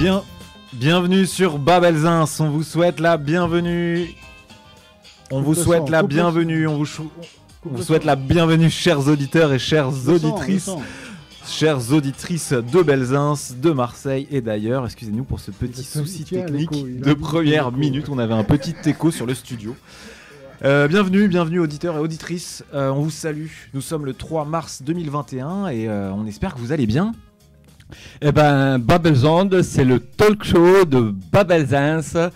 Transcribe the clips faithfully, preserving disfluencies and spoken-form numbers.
Bien, bienvenue sur Babelzins, on vous souhaite la bienvenue. On vous souhaite la bienvenue, on vous, chou... on vous souhaite la bienvenue chers auditeurs et chères auditrices. Chères auditrices de Belzins, de Marseille et d'ailleurs, excusez-nous pour ce petit souci technique de première minute, on avait un petit écho sur le studio. Euh, bienvenue, bienvenue auditeurs et auditrices, euh, on vous salue, nous sommes le trois mars deux mille vingt et un et euh, on espère que vous allez bien. Eh ben, Babelzons, c'est le talk show de Babelzins,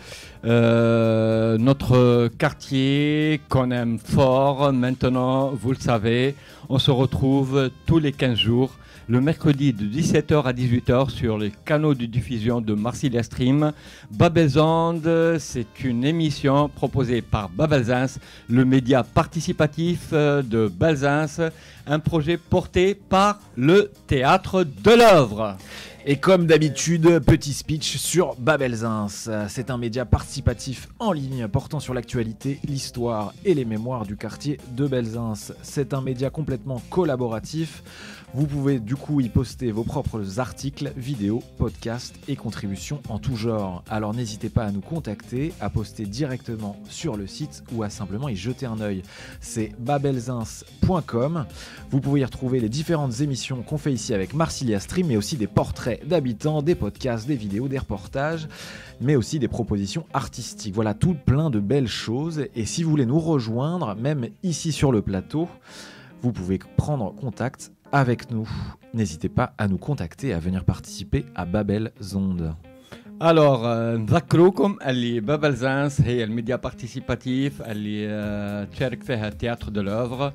euh, notre quartier qu'on aime fort. Maintenant, vous le savez, on se retrouve tous les quinze jours, le mercredi de dix-sept heures à dix-huit heures sur les canaux de diffusion de Marsilia Stream. Babelzons, c'est une émission proposée par Babelzins, le média participatif de Belzins, un projet porté par le Théâtre de l'Œuvre. Et comme d'habitude, petit speech sur Babelzins. C'est un média participatif en ligne portant sur l'actualité, l'histoire et les mémoires du quartier de Belzins. C'est un média complètement collaboratif. Vous pouvez du coup y poster vos propres articles, vidéos, podcasts et contributions en tout genre. Alors n'hésitez pas à nous contacter, à poster directement sur le site ou à simplement y jeter un œil. C'est babelzins point com. Vous pouvez y retrouver les différentes émissions qu'on fait ici avec Marsilia Stream, mais aussi des portraits d'habitants, des podcasts, des vidéos, des reportages, mais aussi des propositions artistiques. Voilà, tout plein de belles choses. Et si vous voulez nous rejoindre, même ici sur le plateau, vous pouvez prendre contact avec nous. N'hésitez pas à nous contacter et à venir participer à Babelzons. Alors نذكروكم اللي بابلزانس هي الميديا بارتيسيباتيف اللي تشارك فيها التياتر دو لوفر.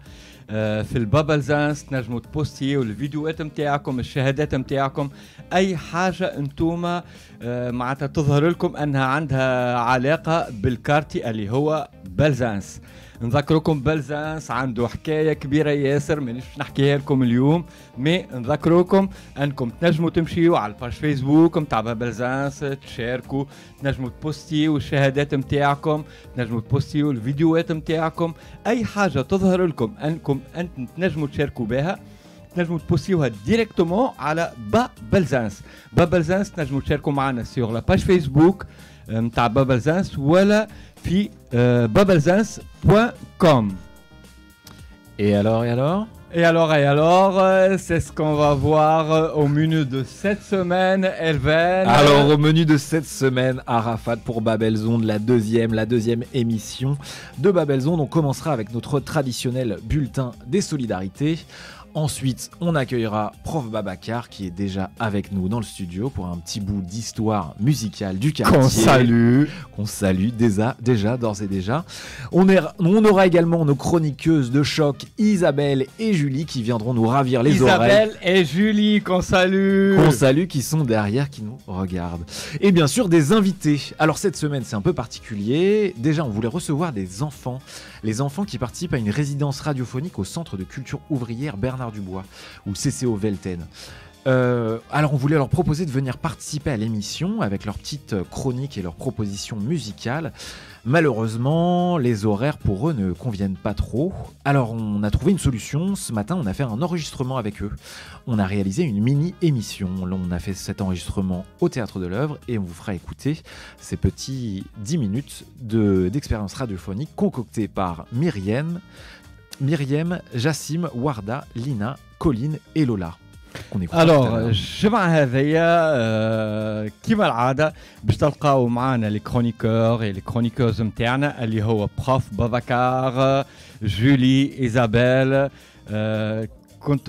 في البابلزانس تنجموا تبوستيوا الفيديوهات نتاعكم، الشهادات نتاعكم، اي حاجه انتم معناتها تظهر لكم انها عندها علاقه بالكارتي اللي هو بلزانس. نذكركم بلزانس عنده حكايه كبيره ياسر مانيش نحكيها لكم اليوم، مي نذكركم انكم تنجموا تمشيوا على الباج فيسبوك نتاع بلزانس، تشاركوا، تنجموا تبوستيوا الشهادات نتاعكم، تنجموا تبوستيوا الفيديوهات نتاعكم، اي حاجه تظهر لكم انكم انتم تنجموا تشاركوا بها تنجموا تبوستيوها ديريكتومون على بابلزانس. بابلزانس تنجموا تشاركوا معنا سور لا باج فيسبوك نتاع بابلزانس ولا في babelzins point com. Et alors, et alors Et alors, et alors, c'est ce qu'on va voir au menu de cette semaine, Elven. Alors, au menu de cette semaine, Arafat pour Babelzons, la deuxième, la deuxième émission de Babelzons. On commencera avec notre traditionnel bulletin des solidarités. Ensuite, on accueillera Prof Babacar qui est déjà avec nous dans le studio pour un petit bout d'histoire musicale du quartier. Qu'on salue. Qu'on salue déjà, déjà d'ores et déjà. On, est, on aura également nos chroniqueuses de choc, Isabelle et Julie, qui viendront nous ravir les Isabelle oreilles. Isabelle et Julie, qu'on salue. Qu'on salue, qui sont derrière, qui nous regardent. Et bien sûr, des invités. Alors cette semaine, c'est un peu particulier. Déjà, on voulait recevoir des enfants. Les enfants qui participent à une résidence radiophonique au Centre de culture ouvrière Bernard Dubois, ou C C O Velten. Euh, alors on voulait leur proposer de venir participer à l'émission avec leurs petites chroniques et leurs propositions musicales. Malheureusement, les horaires pour eux ne conviennent pas trop. Alors on a trouvé une solution. Ce matin, on a fait un enregistrement avec eux. On a réalisé une mini-émission. On a fait cet enregistrement au Théâtre de l'Œuvre et on vous fera écouter ces petits dix minutes de, d'expérience radiophonique concoctées par Myriam, Myriam, Jassim, Warda, Lina, Colline et Lola. Alors الجمعة هذيا كيما العادة باش تلقاو معنا لي كرونيكور اي لي كرونيكوز نتاعنا اللي هو بروف باباكار، جولي، ايزابيل، كنت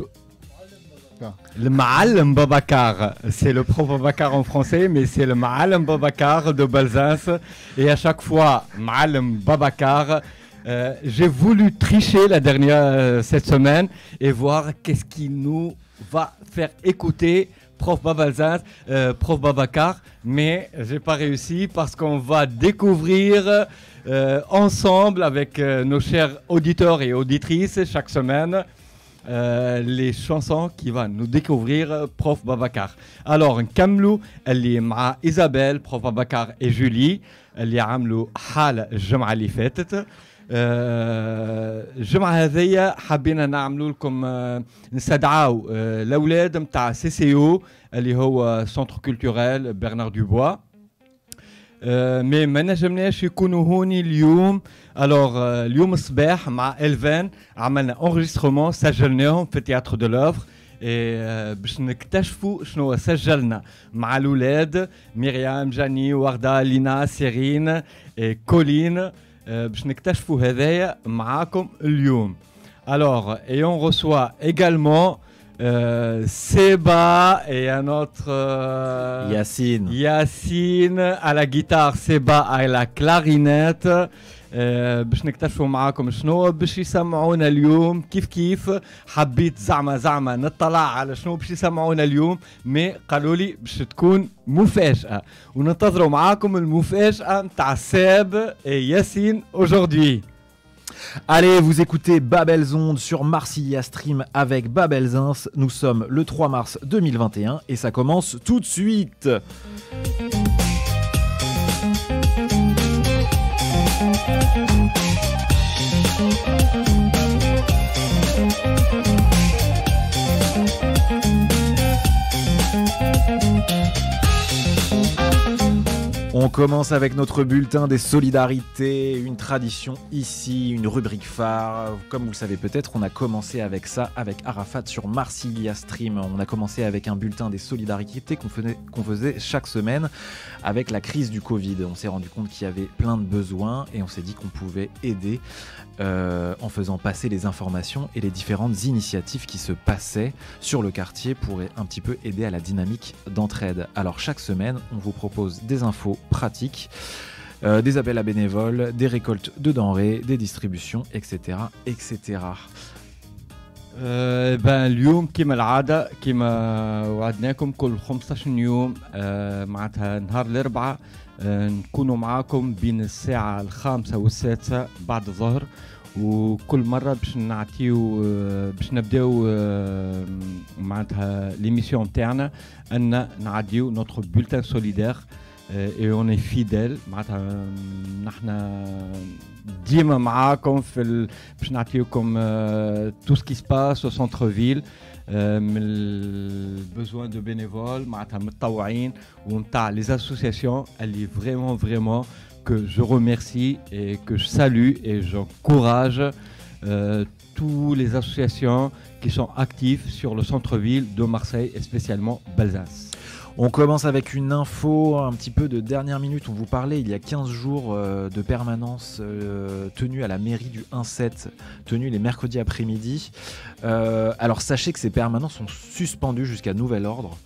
le معلم باباكار. C'est le prof Babacar en français, mais c'est le معلم Babacar de Belzins. Et à chaque fois, معلم Babacar. Euh, j'ai voulu tricher la dernière euh, cette semaine et voir qu'est-ce qui nous va faire écouter prof Babelzins, euh, prof Babacar, mais j'ai pas réussi parce qu'on va découvrir euh, ensemble avec euh, nos chers auditeurs et auditrices chaque semaine euh, les chansons qui va nous découvrir prof Babacar. Alors نكملوا اللي مع إيزابيل prof Babacar et Julie اللي عملوا حالة الجمعة اللي فاتت. الجمعة هذيا حبينا نعملوا لكم نستدعاو الأولاد متاع سي سي او اللي هو سنتر كولتوريل برنار دوبوا. مي ما نجمناش يكونوا هوني اليوم. الوغ اليوم الصباح مع إلفان عملنا انغيسترومون سجلناهم في تياتر دو لوفر باش نكتشفوا شنو سجلنا مع الأولاد مريم جاني وردة لينا سيرين كولين باش نكتشفوا هذايا معاكم اليوم. الوغ et on reçoit également Euh, Seba et un autre euh, Yacine. Yacine à la guitare, Seba à la clarinette. باش نكتشفوا معاكم شنو باش يسمعونا اليوم. كيف كيف حبيت زعما زعما نطلع على شنو باش يسمعونا اليوم مي قالوا لي باش تكون مفاجأة وننتظروا معاكم المفاجأة نتاع ساب et Yacine aujourd'hui. Allez, vous écoutez Babels Ondes sur Marsilia Stream avec Babelzins. Nous sommes le trois mars deux mille vingt et un et ça commence tout de suite. On commence avec notre bulletin des solidarités, une tradition ici, une rubrique phare. Comme vous le savez peut-être, on a commencé avec ça, avec Arafat sur Marsilia Stream. On a commencé avec un bulletin des solidarités qu'on faisait, qu'on faisait chaque semaine avec la crise du Covid. On s'est rendu compte qu'il y avait plein de besoins et on s'est dit qu'on pouvait aider euh, en faisant passer les informations et les différentes initiatives qui se passaient sur le quartier pour un petit peu aider à la dynamique d'entraide. Alors chaque semaine, on vous propose des infos pratiques, euh, des appels à bénévoles, des récoltes de denrées, des distributions, et cetera, et cetera. أه بان اليوم كما العادة كما وعدناكم كل خمسة عشر يوم أه معناتها نهار الأربعاء أه نكونوا معاكم بين الساعة الخامسة والسادسة بعد الظهر وكل مرة باش نعطيو أه باش نبداو أه معناتها ليميسيون تاعنا أن نعديو نوتر بولتان سوليدير et on est fidèle معناتها نحنا ديما معاكم في ال... باش نعطيوكم tout ce qui se passe au centre ville من البزوان دو بينيفول معناتها متطوعين ونتاع les associations اللي vraiment vraiment que je remercie et que je salue et j'encourage euh, tous les associations qui sont actives sur le centre-ville de Marseille et spécialement Belzins. On commence avec une info un petit peu de dernière minute. On vous parlait il y a quinze jours euh, de permanence euh, tenue à la mairie du un sept, tenue les mercredis après-midi. Euh, alors sachez que ces permanences sont suspendues jusqu'à nouvel ordre.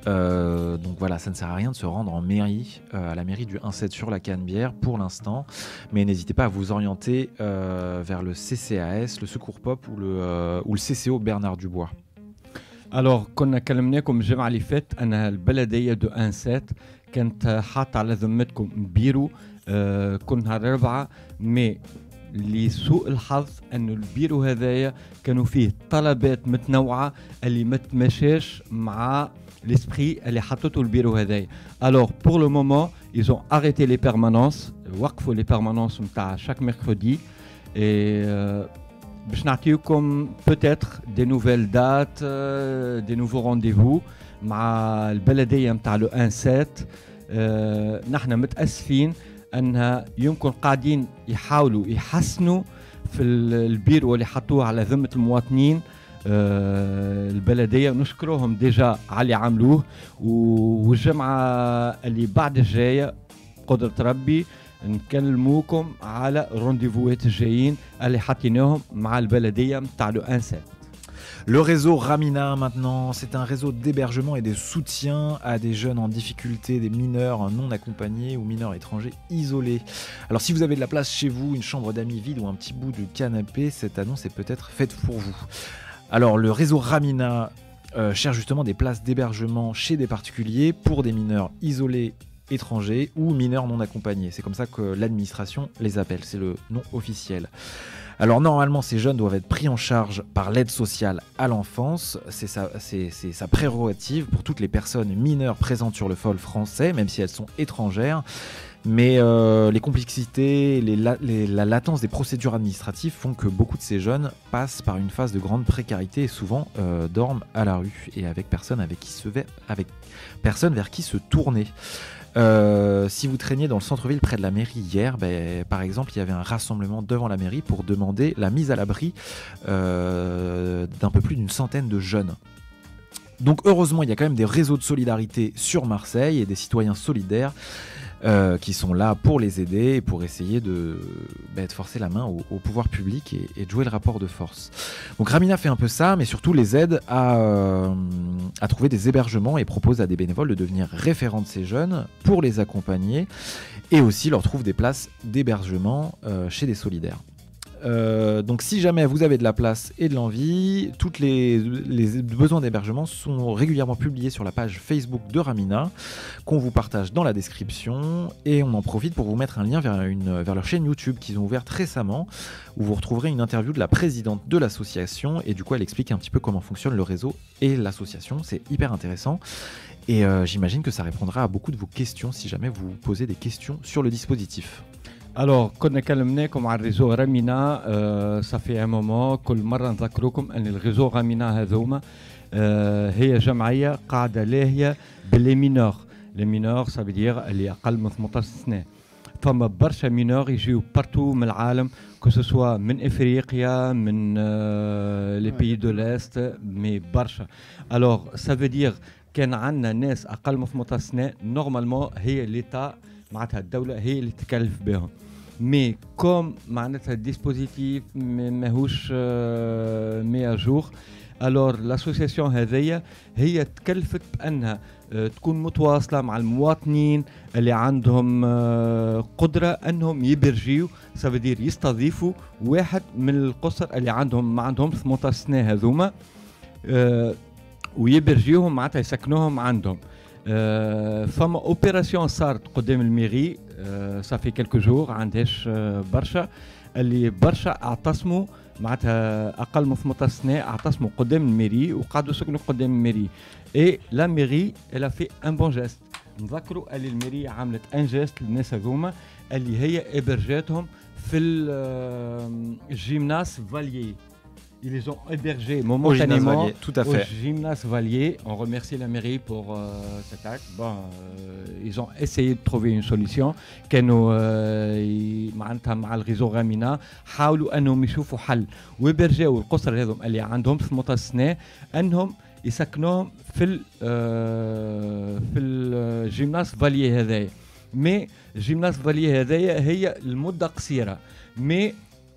Euh, donc voilà, ça ne sert à rien de se rendre en mairie, euh, à la mairie du un sept sur la Canebière pour l'instant. Mais n'hésitez pas à vous orienter euh, vers le C C A S, le Secours Pop ou le, euh, ou le C C O Bernard Dubois. Alors كنا كلمناكم الجمعة اللي فات أن البلدية دو أن سات كانت حاطة على ذمتكم بيرو آه كل نهار الأربعاء مي لسوء الحظ أن البيرو هذايا كانوا فيه طلبات متنوعة اللي ما تمشاش مع l'esprit اللي حطته البيرو هذايا. Alors pour le moment ils ont arrêté les permanences وقفوا les permanences متاع chaque mercredi et euh, باش نعطيوكم peut-être des nouvelles dates, euh, des nouveaux rendez-vous مع البلدية متاع لو ان سات. euh, نحن متأسفين أنها يمكن قاعدين يحاولوا يحسنوا في البيرو اللي حطوه على ذمة المواطنين. uh, البلدية نشكرهم ديجا على اللي عملوه والجمعة اللي بعد الجاية قدرة ربي نكلموكم على رونديفوات الجايين اللي حطيناهم مع البلدية متاع لو ان سات. Le réseau Ramina maintenant, c'est un réseau d'hébergement et de soutien à des jeunes en difficulté, des mineurs non accompagnés ou mineurs étrangers isolés. Alors si vous avez de la place chez vous, une chambre d'amis vide ou un petit bout de canapé, cette annonce est peut-être faite pour vous. Alors le réseau Ramina euh, cherche justement des places d'hébergement chez des particuliers pour des mineurs isolés étrangers ou mineurs non accompagnés. C'est comme ça que l'administration les appelle, c'est le nom officiel. Alors normalement, ces jeunes doivent être pris en charge par l'aide sociale à l'enfance. C'est sa, c'est, c'est sa prérogative pour toutes les personnes mineures présentes sur le sol français, même si elles sont étrangères. Mais euh, les complexités, les la, les, la latence des procédures administratives font que beaucoup de ces jeunes passent par une phase de grande précarité et souvent euh, dorment à la rue et avec personne, avec qui se, avec personne vers qui se tourner. Euh, si vous traîniez dans le centre-ville près de la mairie hier, ben, par exemple, il y avait un rassemblement devant la mairie pour demander la mise à l'abri euh, d'un peu plus d'une centaine de jeunes. Donc heureusement, il y a quand même des réseaux de solidarité sur Marseille et des citoyens solidaires Euh, qui sont là pour les aider et pour essayer de, bah, de forcer la main au, au pouvoir public et, et de jouer le rapport de force. Donc Ramina fait un peu ça, mais surtout les aide à, euh, à trouver des hébergements et propose à des bénévoles de devenir référents de ces jeunes pour les accompagner et aussi leur trouve des places d'hébergement euh, chez des solidaires. Euh, donc si jamais vous avez de la place et de l'envie, tous les, les besoins d'hébergement sont régulièrement publiés sur la page Facebook de Ramina qu'on vous partage dans la description et on en profite pour vous mettre un lien vers, une, vers leur chaîne YouTube qu'ils ont ouverte récemment où vous retrouverez une interview de la présidente de l'association et du coup elle explique un petit peu comment fonctionne le réseau et l'association, c'est hyper intéressant et euh, j'imagine que ça répondra à beaucoup de vos questions si jamais vous posez des questions sur le dispositif. Alors, كنا كلمناكم على الريزو رامينا آه صافي ان مومون كل مره نذكركم ان الريزو رامينا هذوما آه هي جمعيه قاعده لاهيه باللي مينور لي مينور سا فيدير اللي اقل من ثمانية عشر سنه فما برشا مينور يجيو بارتو من العالم كو سوا من افريقيا من آه لي بيي دو لاست مي برشا الوغ سا فيدير كان عندنا ناس اقل من ثمانية عشر سنه نورمالمون هي ليتا معناتها الدولة هي اللي تكلف بهم مي كوم معناتها الديسبوزيتيف ماهوش مية جور الور لاسوسياسيون هذيا هي تكلفت بانها تكون متواصله مع المواطنين اللي عندهم قدره انهم يبرجيو سافدير يستضيفوا واحد من القصر اللي عندهم ما عندهم ثمانية عشر سنه هذوما ويبرجيوهم معناتها يسكنوهم عندهم. Euh, فما اوبيراسيون صارت قدام الميري صافي كلكو جور عندهاش برشا اللي برشا اعتصموا معناتها اقل من ثمانية عشر سنه اعتصموا قدام الميري وقعدوا سكنوا قدام الميري اي لا ميري الا في ان بون جيست نذكروا اللي الميري عملت ان جيست للناس هذوما اللي هي ابرجاتهم في الجيمناس فاليي. Ils les ont hébergés momentanément au, tout à fait. au gymnase Valier. On remercie la mairie pour euh, cet acte. Bon, euh, ils ont essayé de trouver une solution. كانوا معناتها مع الغيزو غامينا حاولوا انهم يشوفوا حل ويبرجاو القصر هذوم اللي عندهم ثمانية عشر سنه انهم يسكنوهم في ال في الجيمناس فاليي هذايا. مي الجيمناس فاليي هذايا هي المده قصيره مي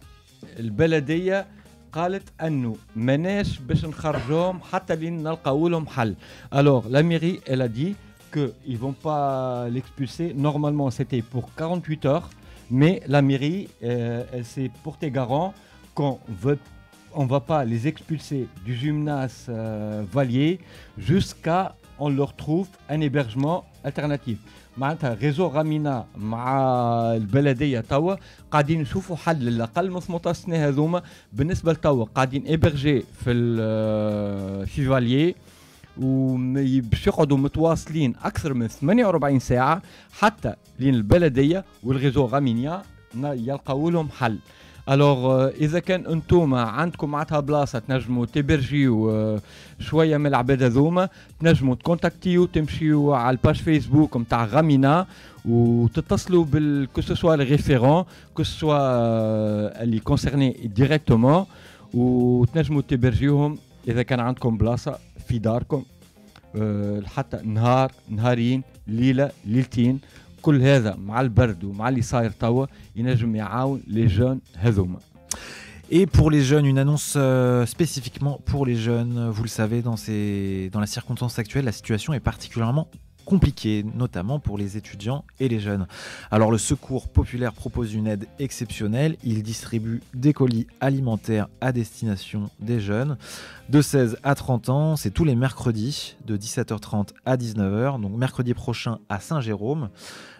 البلديه قالت انه ماناش باش نخرجوهم حتى لين نلقاو لهم حل. Alors la mairie elle a dit que ils vont pas l'expulser. Normalement c'était pour quarante-huit heures mais la mairie euh, elle s'est portée garant qu'on veut on va pas les expulser du gymnase euh, Valier jusqu'à on leur trouve un hébergement alternatif. معناتها ريزو رامينا مع البلديه توا قاعدين نشوفوا حل للاقل من ثمانية عشر سنه هذوما بالنسبه لتوا قاعدين ابرجي في في فاليي وباش يقعدوا متواصلين اكثر من ثمانية وأربعين ساعه حتى لين البلديه والريزو رامينيا يلقاو لهم حل. الوغ اذا كان انتم عندكم معناتها بلاصه تنجموا تبرجيو شويه من العباد هذوما تنجموا تكونتاكتيو تمشيو على الباج فيسبوك نتاع غامينا وتتصلوا بال كو سوا لي ريفيرون كو سوا اللي كونسيرني ديريكتومون وتنجموا تبرجيوهم اذا كان عندكم بلاصه في داركم حتى نهار نهارين ليله ليلتين. كل هذا مع البرد ومع اللي صاير توا ينجم يعاون لي جون هذوما. Et pour les jeunes, une annonce euh, spécifiquement pour les jeunes. Vous le savez, dans, ces, dans la circonstance actuelle, la situation est particulièrement compliquée, notamment pour les étudiants et les jeunes. Alors le Secours Populaire propose une aide exceptionnelle. Il distribue des colis alimentaires à destination des jeunes de seize à trente ans. C'est tous les mercredis de dix-sept heures trente à dix-neuf heures. Donc mercredi prochain à Saint-Jérôme,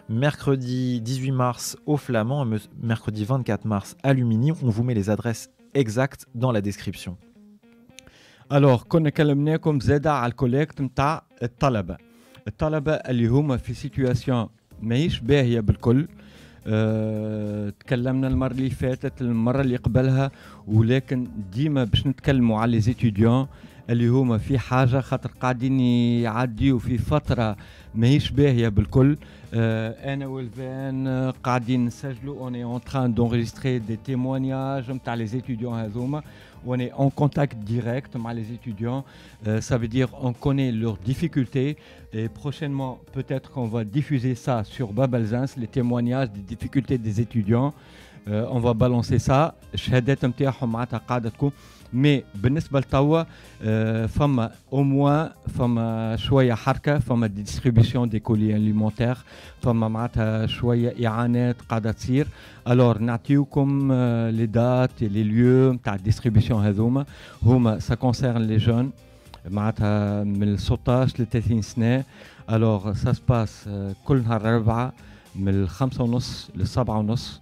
mercredi dix-huit mars au Flamand et mercredi vingt-quatre mars à Lumini. On vous met les adresses exactes dans la description. Alors كنا كلمناكم زاده على الكوليكت نتاع الطلبه الطلبه اللي هما في سيتوياسيون ماهيش باهيه بالكل. أه تكلمنا المره اللي فاتت المره اللي قبلها ولكن ديما باش نتكلموا على لي زيتيديون اللي هما في حاجه خاطر قاعدين يعديوا في فتره ماهيش باهيه بالكل. أه انا والفان قاعدين نسجلوا اون اي اون تران دونغيستري دي تيموانياج نتاع لي زيتيديون هذوما. On est en contact direct avec les étudiants. Euh, ça veut dire on connaît leurs difficultés et prochainement peut-être qu'on va diffuser ça sur Babelzins, les témoignages des difficultés des étudiants. Euh, on va balancer ça. الشهادات نتاعهم معناتها قاعدة تكون. Mais بالنسبة لتوا فما au moins فما شوية حركة فما دي distribution des colis alimentaires فما معناتها شوية إعانات قاعدة تصير. Alors نعطيوكم les dates et les lieux نتاع distribution هذوما هما ça concerne les jeunes معناتها من ستطاش ل ثلاثين سنة. Alors ça se passe كل نهار أربعة من الخمسة ونص للسبعة ونص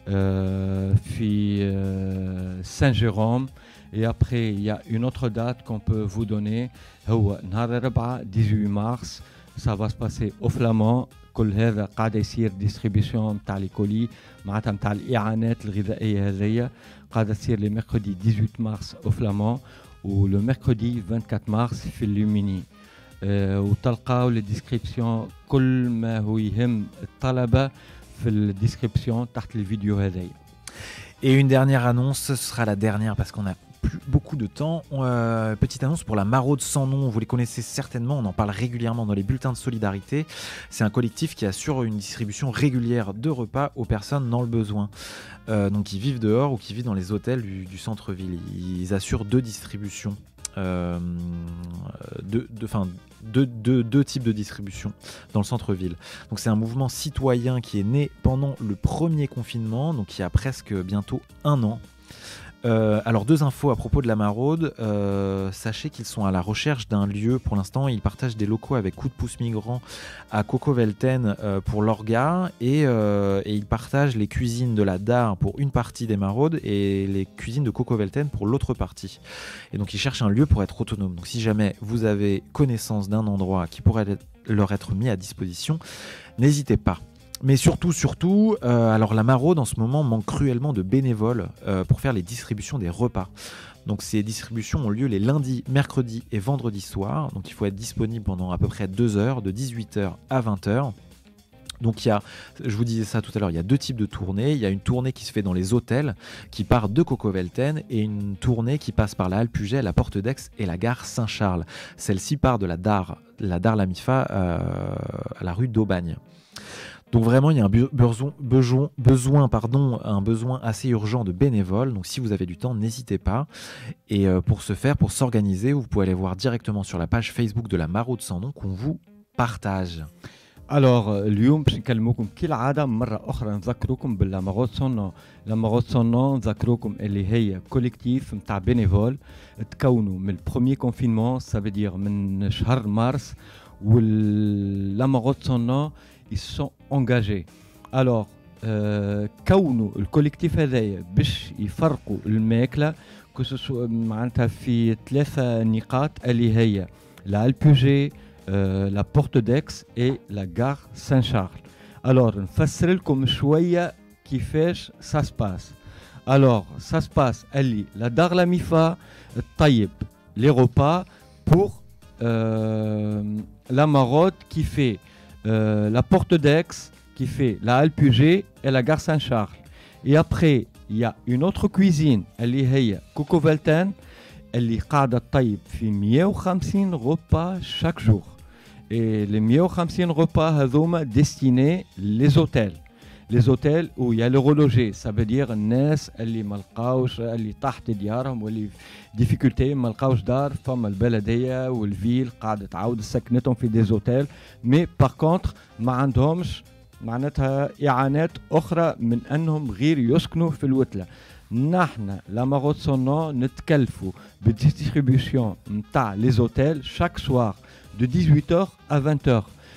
في Saint-Jérôme. Et après, il y a une autre date qu'on peut vous donner. هو نهار الربعة dix-huit mars. Ça va se passer au Flamand. كل هذا قاعد يصير distribution نتاع لي كولي معناتها نتاع الإعانات الغذائية هذيا قاعدة تصير لي mercredi dix-huit mars au Flamand و le mercredi vingt-quatre mars في اللوميني. أه وتلقاو لي ديسكريبسيون كل ما هو يهم الطلبة في الديسكريبسيون تحت الفيديو هذيا. Et une dernière annonce, ce sera la dernière parce qu'on a plus beaucoup de temps. Euh, petite annonce pour la Maraude sans nom, vous les connaissez certainement, on en parle régulièrement dans les bulletins de solidarité. C'est un collectif qui assure une distribution régulière de repas aux personnes dans le besoin, euh, donc qui vivent dehors ou qui vivent dans les hôtels du, du centre-ville. Ils assurent deux distributions, euh, deux, deux, enfin, deux, deux, deux types de distribution dans le centre-ville. Donc c'est un mouvement citoyen qui est né pendant le premier confinement, donc il y a presque bientôt un an. Euh, alors deux infos à propos de la Maraude. Euh, sachez qu'ils sont à la recherche d'un lieu. Pour l'instant, ils partagent des locaux avec Coup de pouce migrant à Cocovelten euh, pour l'Orga et, euh, et ils partagent les cuisines de la D A R pour une partie des Maraudes et les cuisines de Cocovelten pour l'autre partie. Et donc ils cherchent un lieu pour être autonomes. Donc si jamais vous avez connaissance d'un endroit qui pourrait leur être mis à disposition, n'hésitez pas. Mais surtout, surtout, euh, alors la Maraude en ce moment manque cruellement de bénévoles euh, pour faire les distributions des repas. Donc ces distributions ont lieu les lundis, mercredis et vendredis soirs. Donc il faut être disponible pendant à peu près deux heures, de dix-huit heures à vingt heures. Donc il y a, je vous disais ça tout à l'heure, il y a deux types de tournées. Il y a une tournée qui se fait dans les hôtels, qui part de Cocovelten, et une tournée qui passe par la Halle Puget, la Porte d'Aix et la gare Saint-Charles. Celle-ci part de la D A R, la D A R Lamifa euh, à la rue d'Aubagne. Donc vraiment, il y a un besoin, besoin, besoin, pardon, un besoin assez urgent de bénévoles. Donc si vous avez du temps, n'hésitez pas. Et euh, pour ce faire, pour s'organiser, vous pouvez aller voir directement sur la page Facebook de la Maraude sans nom qu'on vous partage. Alors اليوم باش نكلموكم كالعاده مره اخرى نذكروكم باللا مارود سون لا مارود سون نذكروكم اللي هي كوليكتيف نتاع بينيفول تكونوا من البروميي كونفينمون سا فو دير من شهر مارس ولا مارود سون ils sont engagés. Alors euh, كونوا الكوليكتيف هذايا باش يفرقوا الماكله كو معناتها في ثلاثه نقاط اللي هي لا البوجي Euh, la Porte d'Aix et la gare Saint-Charles. Alors, نفسر لكم شوية كيفاش ça se passe. Alors, ça se passe اللي la D A R Lamifa طيب les repas pour euh, la Maraude qui fait euh, la Porte d'Aix, qui fait la Halle Puget et la gare Saint-Charles. Et après, il y a une autre cuisine اللي هي Cocovelten اللي قاعدة طيب في مية وخمسين repas chaque jour. Et les مية وخمسين repas هذوما destinés les hôtels. Les hôtels où il y a le relogé, ça veut dire الناس اللي ما لقاوش اللي تحت ديارهم واللي difficulté ما لقاوش دار فما البلدية والفيل قاعدة تعاود سكنتهم في des hôtels. Mais par contre ما عندهمش معناتها إعانات أخرى من أنهم غير يسكنوا في الوتلة. نحن لا مارود سون نتكلفوا بالديستريبيوشن نتاع لي زوتيل chaque soir de dix-huit heures à vingt heures.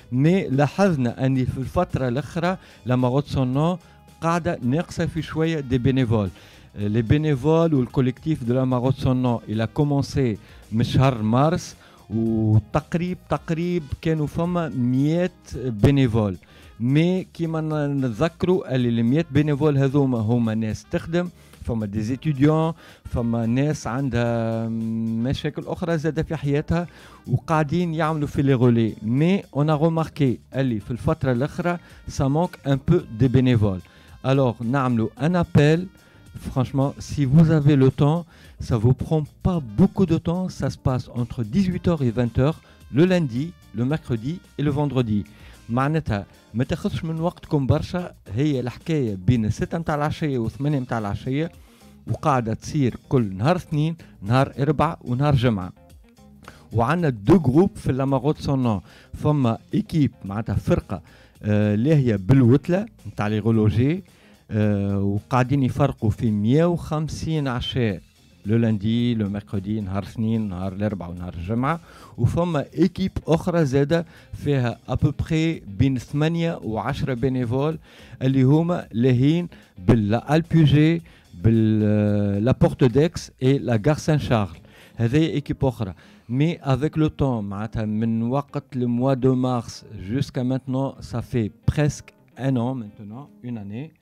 مي لاحظنا أن في الفترة الأخرى لما غوت سون نون قاعدة ناقصة في شوية دي بينيفول. Les bénévoles ou le collectif de la Marotte son nom, il a commencé من شهر مارس وتقريب تقريب كانوا فما مئة بينيفول. مي كيما نتذكروا اللي ال مئة بينيفول هذوما هما ناس تخدم، فما دي زيتيديون، فما ناس عندها مشاكل اخرى زاده في حياتها وقاعدين يعملوا في لي رولي. مي اون ا ريماركي اللي في الفتره الاخرى سا مانك ان بو دي بينيفول. الوغ نعملوا ان ابل. Franchement, si vous avez le temps, ça vous prend pas beaucoup de temps. Ça se passe entre dix-huit heures et vingt heures le lundi, le mercredi et le vendredi. معناتها ما تاخذش من وقتكم برشا. هي الحكايه بين ستة متاع العشيه وثمانية متاع العشيه وقاعده تصير كل نهار اثنين، نهار اربعاء ونهار جمعه. وعندنا دو جروب في لاماغوت سون. فما ايكيب معناتها فرقه اللي هي بالوتله نتاع لي غولوجي وقاعدين يفرقوا في مئة وخمسين عشاء لو لاندي لو ميركودي نهار اثنين نهار الاربعاء ونهار الجمعه. وفما ايكيب اخرى زاده فيها ابوبري بين ثمانية وعشرة بينيفول اللي هما لاهين بالالبوجي باللا بورت ديكس اي لا غار سان شارل. هذه ايكيب اخرى. مي افيك لو طون معناتها من وقت لو موا دو مارس جوسكا مانتنون سا في بريسك ان ان مانتنون اون اني.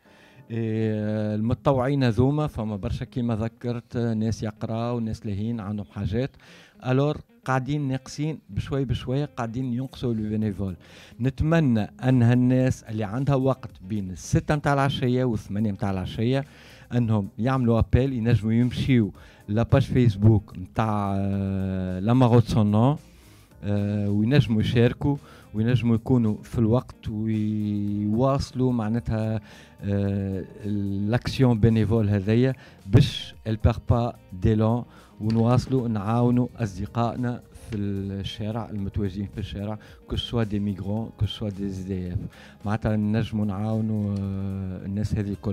المتطوعين هذوما فما برشا كيما ذكرت ناس يقراو وناس لاهين عندهم حاجات. الور قاعدين ناقصين بشوي بشوي قاعدين ينقصوا لو بينيفول. نتمنى ان هالناس اللي عندها وقت بين الستة متاع العشيه والثمانية متاع العشيه انهم يعملوا ابل، ينجموا يمشيو لاباج فيسبوك متاع لا ماروت سون نون وينجموا يشاركوا وينجموا يكونوا في الوقت ويواصلوا معناتها لاكسيون بينيفول هذيا باش البار با ديلون ونواصلوا نعاونوا اصدقائنا في الشارع المتواجدين في الشارع كو سوا دي ميغرون كو سوا دي زي دي اف. معناتها نجموا نعاونوا الناس هذه الكل.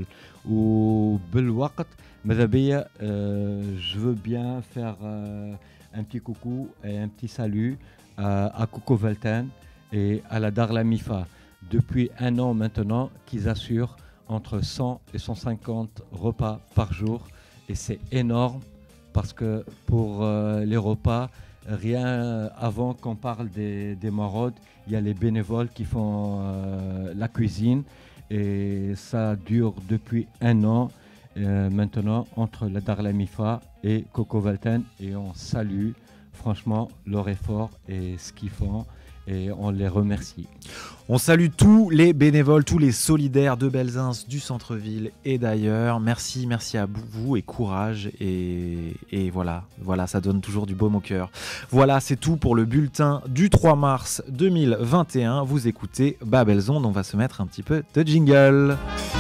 وبالوقت ماذا بيا جو فو بيان فير ان بتي كوكو اي ان بتي سالو à Coco Valten et à la Dar la Mifa. Depuis un an maintenant, qu'ils assurent entre cent et cent cinquante repas par jour. Et c'est énorme parce que pour euh, les repas, rien avant qu'on parle des, des maraudes, il y a les bénévoles qui font euh, la cuisine. Et ça dure depuis un an euh, maintenant entre la Dar la Mifa et Coco Valten. Et on salue franchement leur effort et ce qu'ils font et on les remercie. On salue tous les bénévoles, tous les solidaires de Belzins, du centre-ville et d'ailleurs. Merci, merci à vous et courage et, et voilà, voilà, ça donne toujours du baume au cœur. Voilà, c'est tout pour le bulletin du trois mars deux mille vingt et un. Vous écoutez Babelzonde, on va se mettre un petit peu de jingle.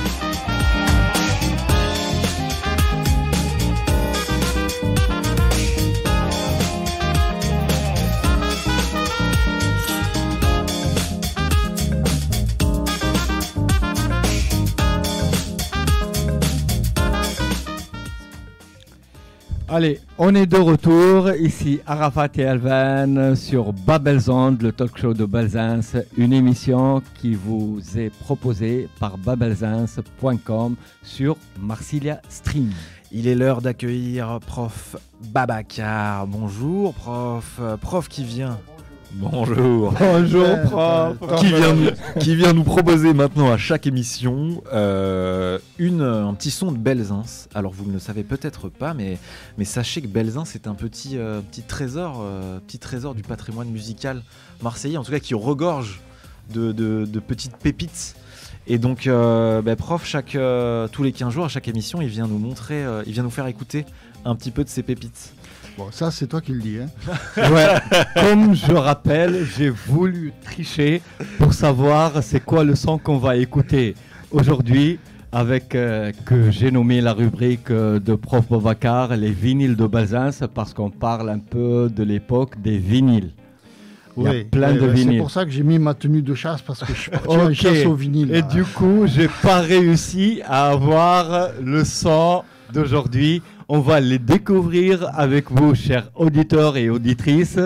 Allez, on est de retour ici Arafat et Alvan sur Babelzonde, le talk show de Belzins, une émission qui vous est proposée par babelzins point com sur Marsilia Stream. Il est l'heure d'accueillir prof Babacar. Bonjour prof, prof qui vient. Bonjour. Bonjour prof. Qui vient, nous, qui vient nous proposer maintenant à chaque émission euh, une, un petit son de Belzins. Alors vous ne le savez peut-être pas, mais, mais sachez que Belzins c'est un petit, euh, petit, trésor, euh, petit trésor du patrimoine musical marseillais, en tout cas qui regorge de, de, de petites pépites. Et donc euh, bah, prof, chaque, euh, tous les quinze jours à chaque émission, il vient nous montrer, euh, il vient nous faire écouter un petit peu de ces pépites. Bon, ça, c'est toi qui le dis. Hein. Ouais, comme je rappelle, j'ai voulu tricher pour savoir c'est quoi le son qu'on va écouter aujourd'hui avec euh, que j'ai nommé la rubrique euh, de prof Babacar, les vinyles de Belzins, parce qu'on parle un peu de l'époque des vinyles. Il y a oui, plein oui, de oui, vinyles. C'est pour ça que j'ai mis ma tenue de chasse parce que je suis parti okay. en chasse au vinyle. Et là. du coup, j'ai pas réussi à avoir le son d'aujourd'hui. On va les découvrir avec vous, chers auditeurs et auditrices.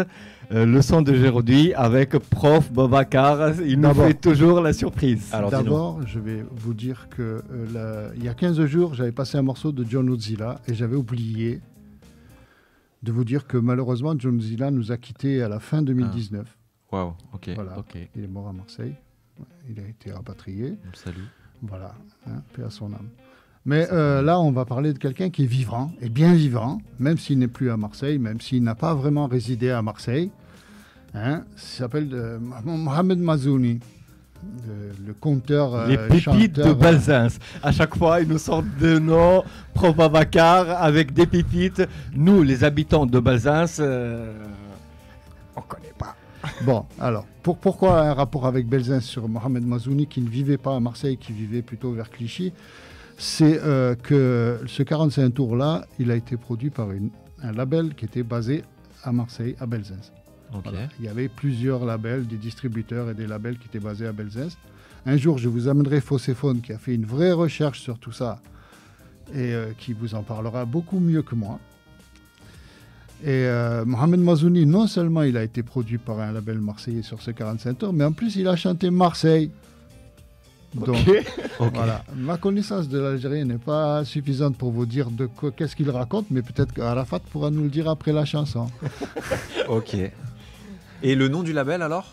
Euh, leçon d'aujourd'hui avec prof Boubacar. Il nous D'abord. fait toujours la surprise. Alors, dis-nous. D'abord, je vais vous dire que euh, la- il y a quinze jours, j'avais passé un morceau de John Odzilla et j'avais oublié de vous dire que malheureusement, John Odzilla nous a quittés à la fin deux mille dix-neuf. Waouh, ok. Voilà. Ok, Il est mort à Marseille. Il a été rapatrié. Salut. Voilà, hein, paix à son âme. Mais euh, là, on va parler de quelqu'un qui est vivant, et bien vivant, même s'il n'est plus à Marseille, même s'il n'a pas vraiment résidé à Marseille. Hein, il s'appelle euh, Mohamed Mazouni, le, le conteur, euh, les pépites chanteur, de Belzins. À chaque fois, ils nous sortent des noms. Prof Boubacar avec des pépites. Nous, les habitants de Belzins, euh, on connaît pas. Bon, alors, pour, pourquoi un rapport avec Belzins sur Mohamed Mazouni qui ne vivait pas à Marseille, qui vivait plutôt vers Clichy? C'est euh, que ce quarante-cinq tours-là, il a été produit par une, un label qui était basé à Marseille, à Belzins. Ok. Voilà. Il y avait plusieurs labels, des distributeurs et des labels qui étaient basés à Belzins. Un jour, je vous amènerai Fosséphone qui a fait une vraie recherche sur tout ça et euh, qui vous en parlera beaucoup mieux que moi. Et euh, Mohamed Mazouni, non seulement il a été produit par un label marseillais sur ce quarante-cinq tours, mais en plus il a chanté Marseille. Donc Ok. voilà, ma connaissance de l'Algérie n'est pas suffisante pour vous dire de quoi, qu'est-ce qu'il raconte, mais peut-être qu'Arafat pourra nous le dire après la chanson. Ok. Et le nom du label alors?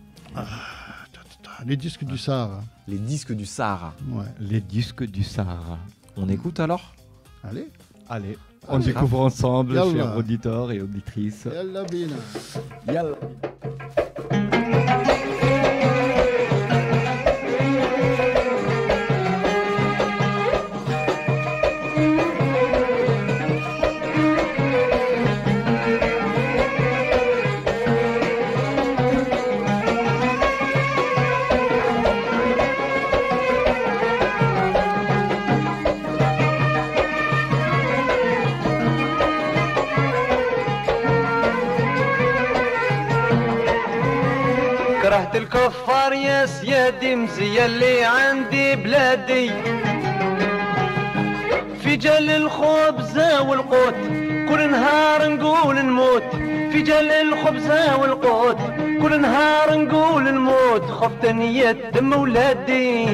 Les disques du Sahara. Les disques du Sahara. Ouais. Les disques du Sahara. On écoute alors? Allez. Allez, on Allez. découvre ensemble, Yallah. chers auditeurs et auditrices. Yalla bina. Yallah. كرهت الكفار يا سيادي مزية اللي عندي بلادي في جل الخبزة والقوت كل نهار نقول نموت في جل الخبزة والقوت كل نهار نقول نموت خفت نية دم ولادي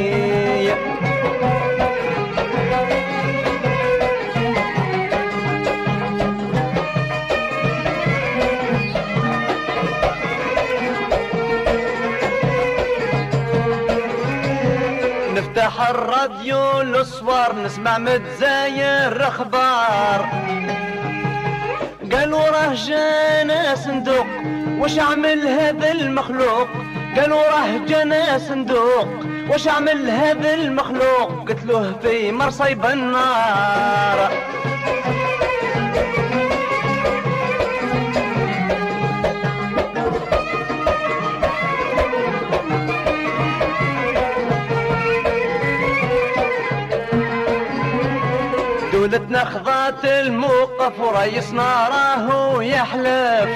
نفتح الراديو الأصوار نسمع متزاير أخبار قالوا راه جانا صندوق واش عمل هذا المخلوق قالوا راه جانا صندوق واش عمل هذا المخلوق قتلوه في مرصيب النار دولتنا خضات الموقف ورئيسنا راهو يحلف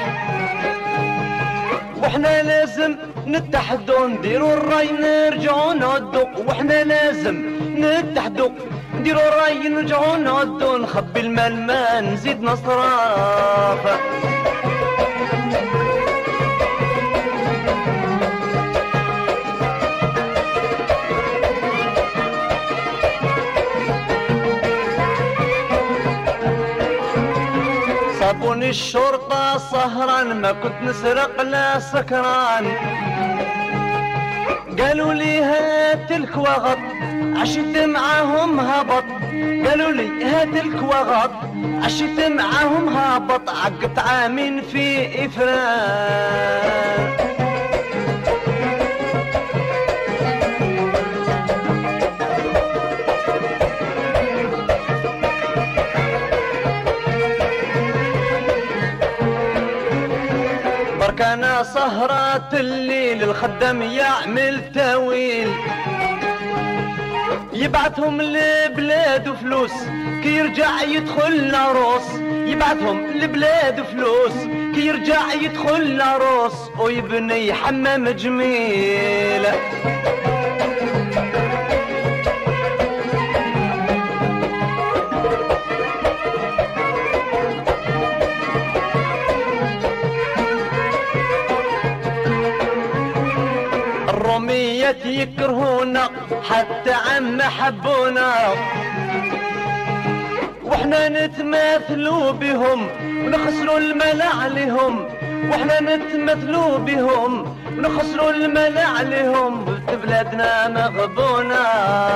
واحنا لازم نتحدوا نديروا الراي نرجعوا نعدوا واحنا لازم نتحدوا نديروا الراي نرجعوا نعدوا نخبي المال ما نزيد نصراف صابوني الشرطة سهران ما كنت نسرق لا سكران قالوا لي هات الكواغط عشت معاهم هبط قالوا لي هات الكواغط عشت معاهم هبط عقبت عامين في إفران بركانا سهرات الليل الخدام يعمل تاويل يبعثهم لبلاد فلوس كي يرجع يدخل لروس يبعثهم لبلاد فلوس كي يرجع يدخل لروس ويبني حمام جميل الخيات يكرهونا حتى عم حبونا واحنا نتماثلوا بهم ونخسروا الملا عليهم واحنا نتماثلوا بهم ونخسروا الملا عليهم بلادنا مغبونا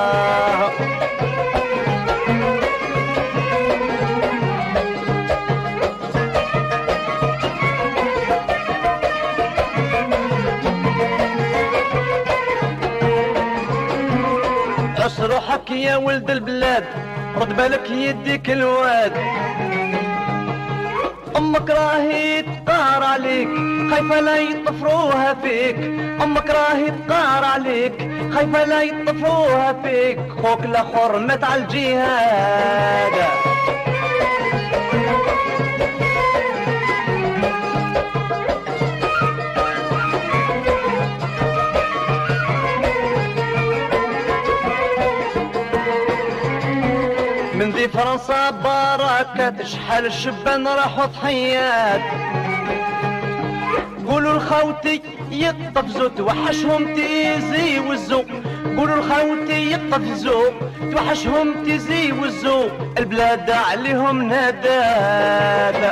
عش روحك يا ولد البلاد رد بالك يديك الواد امك راهي تقار عليك خايفه لا يطفروها فيك امك راهي تقار عليك خايفه لا يطفروها فيك خوك الاخر مات على الجهاد من ذي فرنسا بركات شحال الشبان راحوا ضحيات قولوا الخوتي يقفزوا توحشهم تيزي وزو قولوا الخوتي يقفزوا توحشهم تيزي وزو البلاد عليهم نادات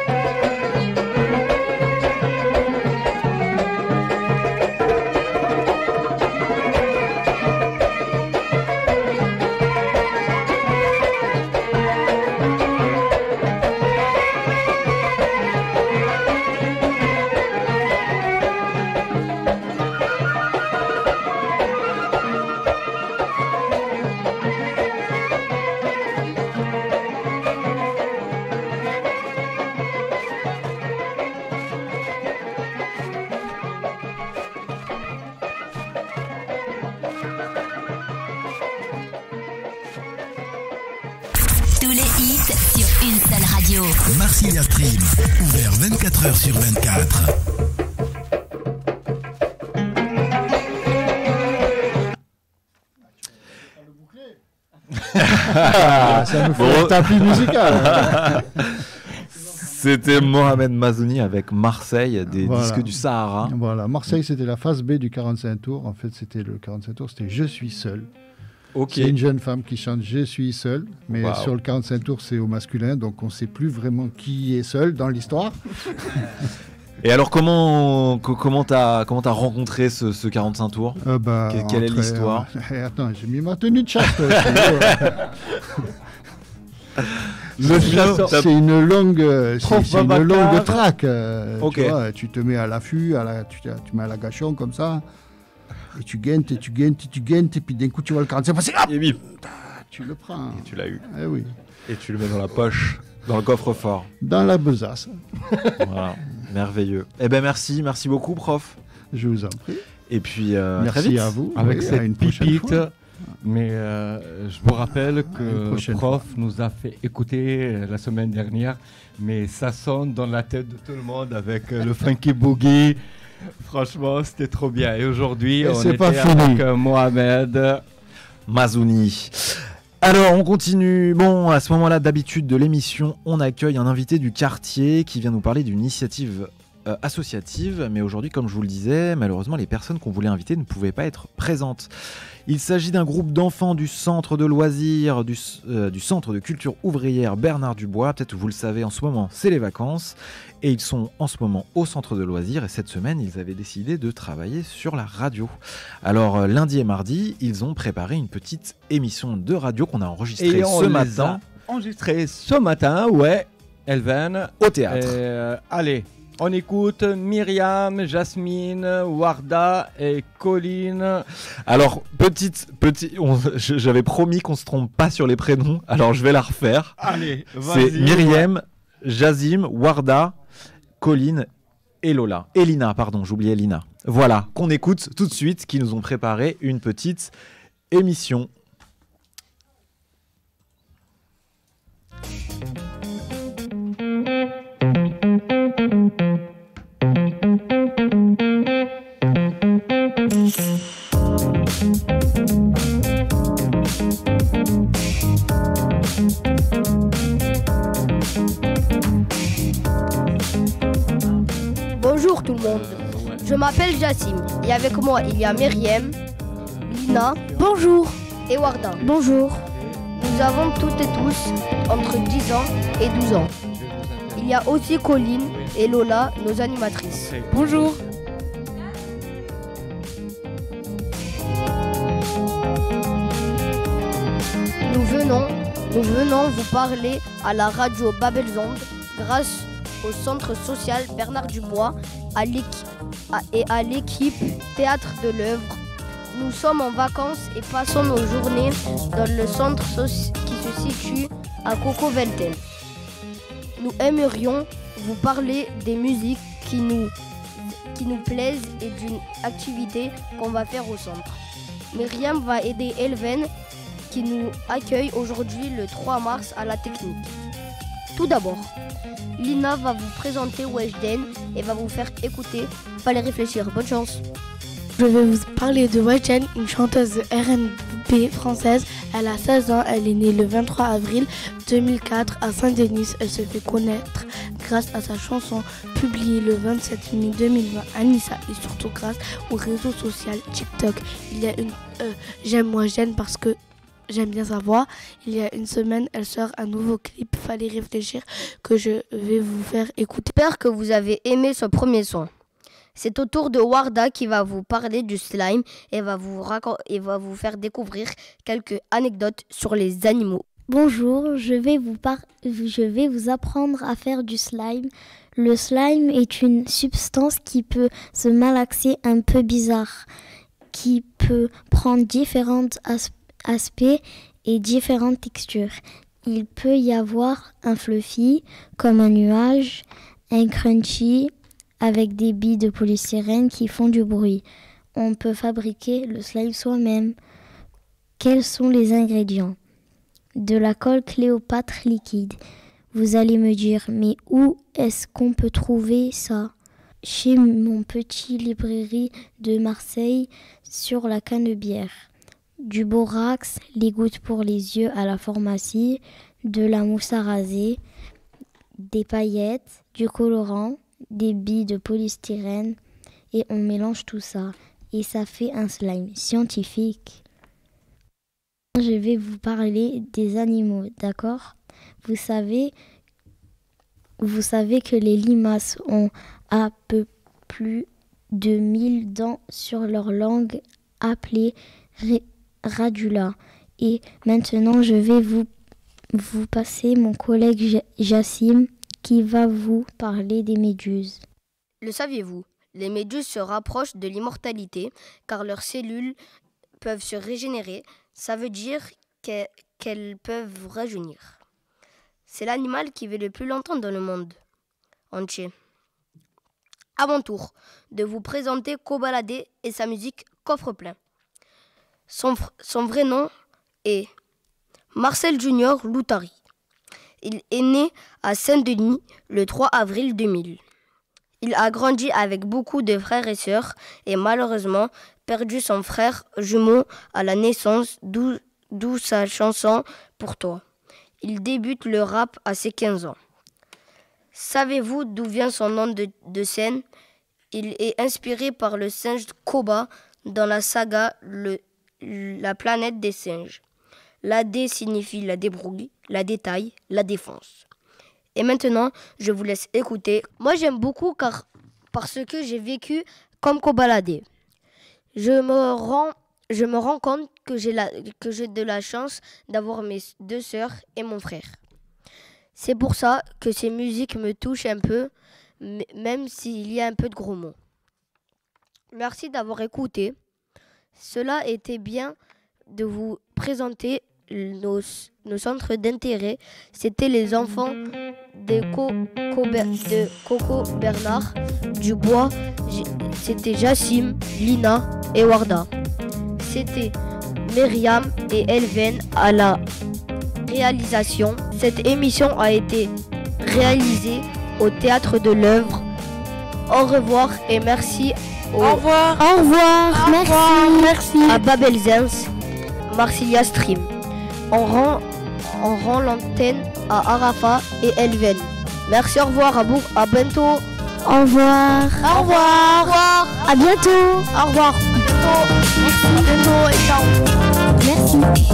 Tous les hits sur une seule radio. Marsilia Stream, ouvert vingt-quatre heures sur vingt-quatre. Ah, ça nous fait Bon. un tapis musical. C'était Mohamed Mazouni avec Marseille, des Voilà. disques du Sahara. Voilà, Marseille, c'était la phase B du quarante-cinq tours. En fait, c'était le quarante-cinq tours, c'était Je suis seul. Ok. C'est une jeune femme qui chante Je suis seul, mais Wow. sur le quarante-cinq tours, c'est au masculin, donc on ne sait plus vraiment qui est seul dans l'histoire. Et alors, comment co- comment t'as comment t'as rencontré ce, ce quarante-cinq tours Euh, bah, Que- quelle est entre- l'histoire euh, Attends, j'ai mis ma tenue de chasse. euh, Le chasseur. c'est une longue, euh, c'est, Prof c'est une Babacar. longue traque. euh, Ok. tu, vois, tu te mets à l'affût, à la, tu, te- tu mets à l'agachon comme ça, et tu guentes, et tu guentes, et tu guentes, et puis d'un coup tu vois le quarante-cinq passer, hop, Et bim, tu le prends. tu l'as eu. Eh oui, Et tu le mets dans la poche, dans le coffre-fort. dans la besace. Voilà, merveilleux. Eh ben merci, merci beaucoup, prof. Je vous en prie. Et puis euh, très Merci vite. à vous. Avec Oui, à cette une prochaine pipite. fois. Mais euh, je vous rappelle Une que le prochaine prof nous a fait écouter euh, la semaine dernière, mais ça sonne dans la tête de tout le monde avec euh, le Funky Boogie. Franchement, c'était trop bien. Et aujourd'hui, Et on c'est était pas fini. avec euh, Mohamed. Mazouni. Alors, on continue. Bon, à ce moment-là, d'habitude de l'émission, on accueille un invité du quartier qui vient nous parler d'une initiative euh, associative. Mais aujourd'hui, comme je vous le disais, malheureusement, les personnes qu'on voulait inviter ne pouvaient pas être présentes. Il s'agit d'un groupe d'enfants du centre de loisirs, du, euh, du centre de culture ouvrière Bernard Dubois. Peut-être que vous le savez, en ce moment, c'est les vacances. Et ils sont en ce moment au centre de loisirs. Et cette semaine, ils avaient décidé de travailler sur la radio. Alors, euh, lundi et mardi, ils ont préparé une petite émission de radio qu'on a enregistrée Et on ce les matin a enregistrés ce matin, ouais, Elven. au théâtre. Euh, allez, on écoute Myriam, Jasmine, Warda et Colline. Alors, petite, petite, on- je- j'avais promis qu'on se trompe pas sur les prénoms. Alors, je vais la refaire. Allez, C'est Myriam, Jazim, Warda, Colline et Lola. Elina, pardon, j'oubliais Elina. Voilà, qu'on écoute tout de suite, qui nous ont préparé une petite émission. Bonjour tout le monde. Je m'appelle Jassim et avec moi il y a Myriam, Lina, bonjour, et Warda, bonjour. Nous avons toutes et tous entre dix ans et douze ans. Il y a aussi Colline et Lola, nos animatrices. Bonjour. Nous venons, nous venons vous parler à la radio Babelzonde grâce au centre social Bernard Dubois à à, et à l'équipe Théâtre de l'œuvre. Nous sommes en vacances et passons nos journées dans le centre soci- qui se situe à Coco-Velten. Nous aimerions vous parler des musiques qui nous, qui nous plaisent et d'une activité qu'on va faire au centre. Myriam va aider Elven qui nous accueille aujourd'hui le trois mars à la technique. Tout d'abord, Lina va vous présenter Weshden et va vous faire écouter. Fallait réfléchir, bonne chance. Je vais vous parler de Weshden, une chanteuse de R and B française. Elle a seize ans, elle est née le vingt-trois avril deux mille quatre à Saint-Denis. Elle se fait connaître grâce à sa chanson publiée le vingt-sept mai deux mille vingt à Nissa et surtout grâce au réseau social TikTok. Il y a une euh, j'aime Weshden parce que j'aime bien sa voix. Il y a une semaine, elle sort un nouveau clip, Fallait réfléchir, que je vais vous faire écouter. J'espère que vous avez aimé ce premier son. C'est au tour de Warda qui va vous parler du slime et va vous, racon- et va vous faire découvrir quelques anecdotes sur les animaux. Bonjour, je vais vous, par- je vais vous apprendre à faire du slime. Le slime est une substance qui peut se malaxer un peu bizarre, qui peut prendre différents as- aspects et différentes textures. Il peut y avoir un fluffy, comme un nuage, un crunchy, avec des billes de polystyrène qui font du bruit. On peut fabriquer le slime soi-même. Quels sont les ingrédients ? De la colle Cléopâtre liquide. Vous allez me dire, mais où est-ce qu'on peut trouver ça ? Chez mon petit librairie de Marseille sur la Canebière. Du borax, les gouttes pour les yeux à la pharmacie, de la mousse à raser, des paillettes, du colorant, des billes de polystyrène et on mélange tout ça et ça fait un slime scientifique. Je vais vous parler des animaux, d'accord ? Vous savez, vous savez que les limaces ont à peu plus de mille dents sur leur langue appelée ré- radula. Et maintenant, je vais vous, vous passer mon collègue Jassim qui va vous parler des méduses. Le saviez-vous ? Les méduses se rapprochent de l'immortalité car leurs cellules peuvent se régénérer. Ça veut dire qu'elles, qu'elles peuvent rajeunir. C'est l'animal qui vit le plus longtemps dans le monde entier. À mon tour de vous présenter Kobalade et sa musique Coffre-plein. Son, son vrai nom est Marcel Junior Loutari. Il est né à Saint-Denis le trois avril deux mille. Il a grandi avec beaucoup de frères et sœurs et malheureusement perdu son frère jumeau à la naissance, d'où, d'où sa chanson Pour toi. Il débute le rap à ses quinze ans. Savez-vous d'où vient son nom de, de scène ? Il est inspiré par le singe Koba dans la saga le, La planète des singes. La D signifie la débrouille, la détail, la défense. Et maintenant, je vous laisse écouter. Moi, j'aime beaucoup car, parce que j'ai vécu comme Kobalade. Je me rends, je me rends compte que j'ai, la, que j'ai de la chance d'avoir mes deux sœurs et mon frère. C'est pour ça que ces musiques me touchent un peu, même s'il y a un peu de gros mots. Merci d'avoir écouté. Cela était bien de vous présenter nos, nos centres d'intérêt. C'était les enfants de, Co, Co, de Coco Bernard Dubois. C'était Jassim, Lina et Warda. C'était Myriam et Elven à la réalisation. Cette émission a été réalisée au Théâtre de l'œuvre. Au revoir et merci. Au, au revoir. Au revoir. Au merci. Revoir. Merci. À Babelzins, Marsilia Stream. On rend, on rend l'antenne à Arafa et Elven. Merci, au revoir, à, vous, à bientôt. Au revoir. Au revoir. Au revoir. À bientôt. Au revoir. Merci. À bientôt et ciao. Merci.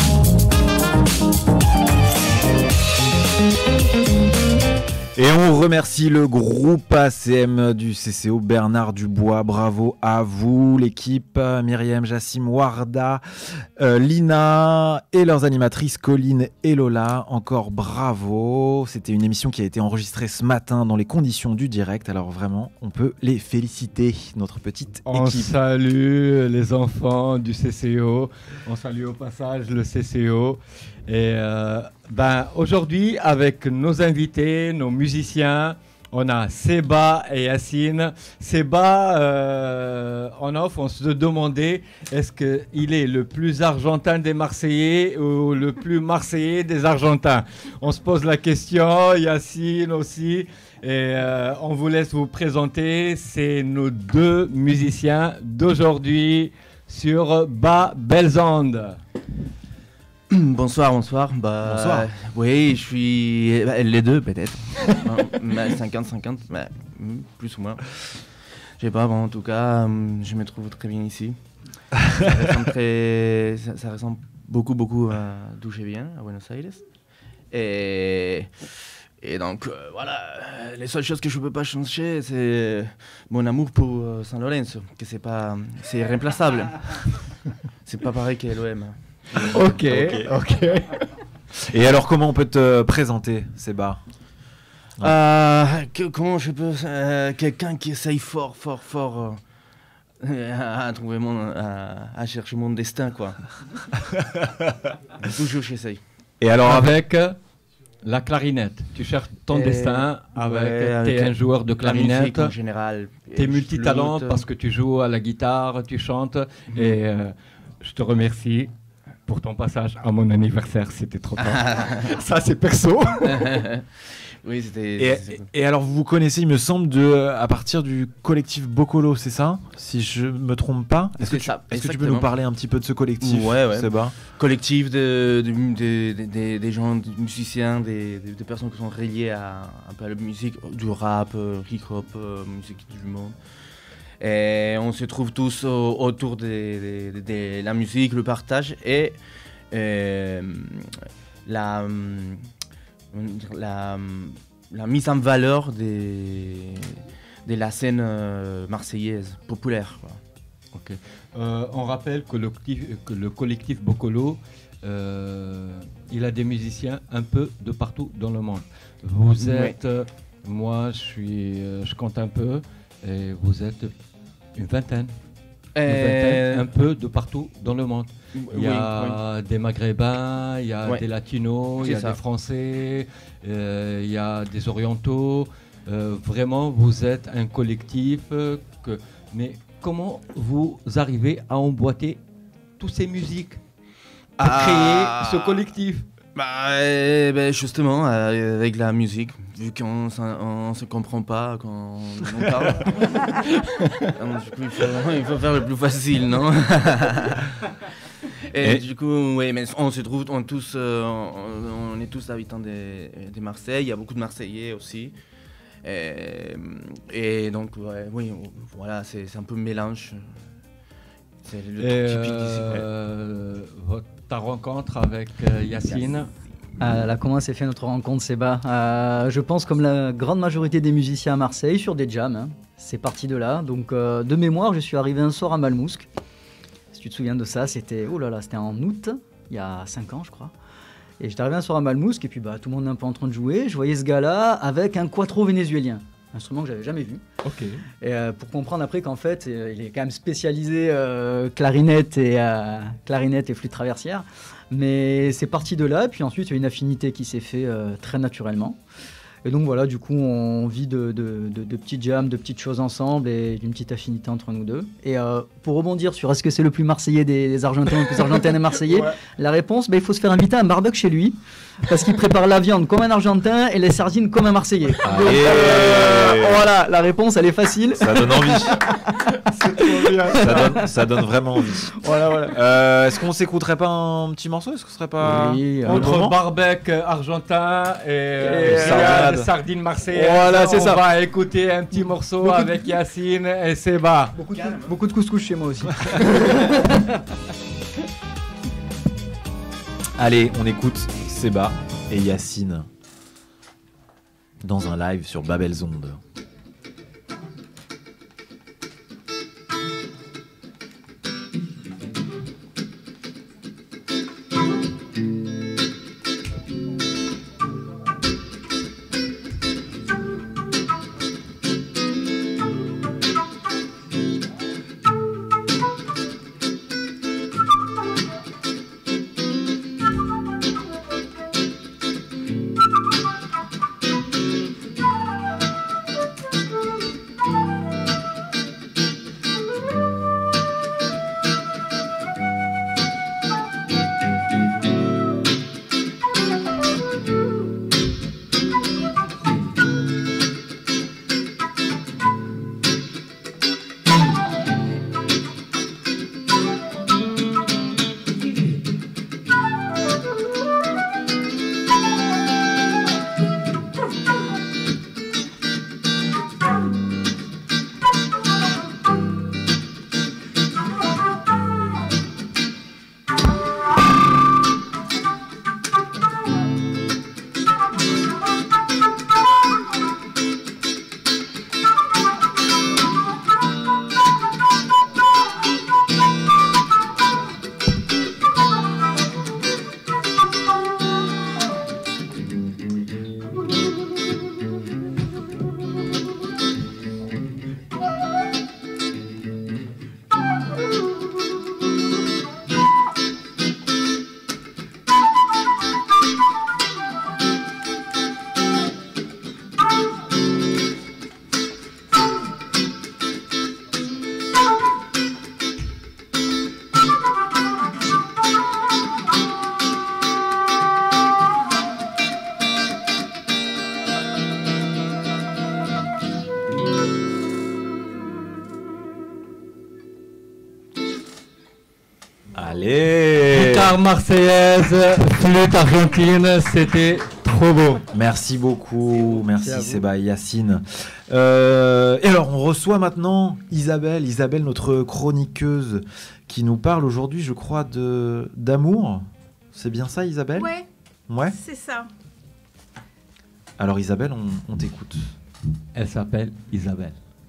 Et on remercie le groupe A C M du C C O, Bernard Dubois. Bravo à vous, l'équipe, Myriam, Jassim, Warda, euh, Lina et leurs animatrices Colline et Lola. Encore bravo. C'était une émission qui a été enregistrée ce matin dans les conditions du direct. Alors vraiment, on peut les féliciter, notre petite On équipe. salue les enfants du C C O. On salue au passage le C C O. Et euh, ben, aujourd'hui, avec nos invités, nos musiciens, on a Seba et Yacine. Seba, euh, en off, on se demandait est-ce qu'il est le plus argentin des Marseillais ou le plus Marseillais des Argentins. On se pose la question, Yacine aussi. Et euh, on vous laisse vous présenter. C'est nos deux musiciens d'aujourd'hui sur Bas-Belles Ondes. Bonsoir, bonsoir. Bah, Bonsoir. Oui, je suis bah, les deux peut-être. cinquante cinquante, bah, plus ou moins. Je sais pas, bon, en tout cas, je me trouve très bien ici. Ça ressemble, très, ça, ça ressemble beaucoup, beaucoup à d'où je viens, à Buenos Aires. Et, et donc, euh, voilà, les seules choses que je peux pas changer, c'est mon amour pour euh, San Lorenzo, que c'est pas, c'est irréplaçable. C'est pas pareil que l'O M. Ok, ok. Et alors, comment on peut te présenter, Seba? euh, que, Comment je peux... Euh, quelqu'un qui essaye fort, fort, fort euh, à, à trouver mon... À, à chercher mon destin, quoi. Toujours j'essaye. Et alors avec la clarinette, tu cherches ton Et destin avec... ouais, tu es un joueur de clarinette. En général. Tu es multitalent parce que tu joues à la guitare, tu chantes. Mm-hmm. Et euh, je te remercie pour ton passage à mon anniversaire, c'était trop tard. Ça, c'est perso. Oui, c'était... Et, et alors, vous vous connaissez, il me semble, de, à partir du collectif Bocolo, c'est ça? Si je me trompe pas. Est-ce que, tu, ça, est-ce que tu peux nous parler un petit peu de ce collectif? Ouais, ouais. Seba? Collectif de, de, de, de, de, des gens, des musiciens, des, de, des personnes qui sont reliées à, un peu à la musique, du rap, euh, hip-hop, euh, musique du monde. Et on se trouve tous au, autour de, de, de, de la musique, le partage et euh, la, la, la mise en valeur des, de la scène euh, marseillaise populaire, quoi. Okay. Euh, on rappelle que le, que le collectif Bocolo, euh, il a des musiciens un peu de partout dans le monde. Vous êtes, ouais. Moi je, suis, je compte un peu. Et vous êtes une vingtaine, euh... une vingtaine, un peu de partout dans le monde. Il y a oui, oui. des Maghrébins, il y a ouais. des Latinos, il y a ça. des Français, euh, il y a des Orientaux. Euh, vraiment, vous êtes un collectif. Euh, que... Mais comment vous arrivez à emboîter toutes ces musiques pour ah. créer ce collectif? Bah, euh, bah, justement, euh, avec la musique, vu qu'on ne se comprend pas quand on parle. Donc, du coup, il faut, il faut faire le plus facile, non? Et, Et du coup, oui, mais on se trouve, on, tous, euh, on, on est tous habitants de, de Marseille, il y a beaucoup de Marseillais aussi. Et, et donc, ouais, oui, voilà, c'est un peu mélange. C'est le Et truc typique euh, d'ici. Ouais. Ta rencontre avec euh, Yacine. Euh, là, comment s'est fait notre rencontre, Seba? euh, Je pense comme la grande majorité des musiciens à Marseille, sur des jams. Hein. C'est parti de là. Donc, euh, de mémoire, je suis arrivé un soir à Malmousque. Si tu te souviens de ça, c'était oh là là, c'était en août, il y a cinq ans, je crois. Et j'étais arrivé un soir à Malmousque, et puis bah, tout le monde est un peu en train de jouer. Je voyais ce gars-là avec un quattro vénézuélien. Instrument que j'avais jamais vu. Ok. Et euh, pour comprendre après qu'en fait, euh, il est quand même spécialisé euh, clarinette et euh, clarinette et flûte traversière. Mais c'est parti de là. Puis ensuite, il y a une affinité qui s'est fait euh, très naturellement. Et donc voilà, du coup, on vit de, de, de, de petits jams, de petites choses ensemble et d'une petite affinité entre nous deux. Et euh, pour rebondir sur est-ce que c'est le plus marseillais des, des Argentins, le plus argentin des Marseillais, ouais. La réponse, bah, il faut se faire inviter à un barbecue chez lui. Parce qu'il prépare la viande comme un Argentin et les sardines comme un Marseillais. Allez. Donc, euh, voilà, la réponse, elle est facile. Ça donne envie. C'est trop bien. Ça donne, ça donne vraiment envie. Voilà, voilà. Euh, est-ce qu'on s'écouterait pas un petit morceau? Est-ce que ce serait pas Oui, un Entre moment barbecue argentin et, Et et salade. sardines marseillaises, Voilà, c'est on ça. va écouter un petit morceau Beaucoup de- avec Yacine et Seba. Beaucoup de, beaucoup de couscous chez moi aussi. Allez, on écoute Seba et Yacine dans un live sur Babel's Onde. Allez. Guitare marseillaise, flûte argentine, c'était trop beau. Merci beaucoup, merci, Merci à vous. Seba et Yacine. Euh, et alors, on reçoit maintenant Isabelle, Isabelle, notre chroniqueuse, qui nous parle aujourd'hui, je crois, de d'amour. C'est bien ça, Isabelle? Ouais, Ouais. c'est ça. Alors, Isabelle, on, on t'écoute. Elle s'appelle Isabelle.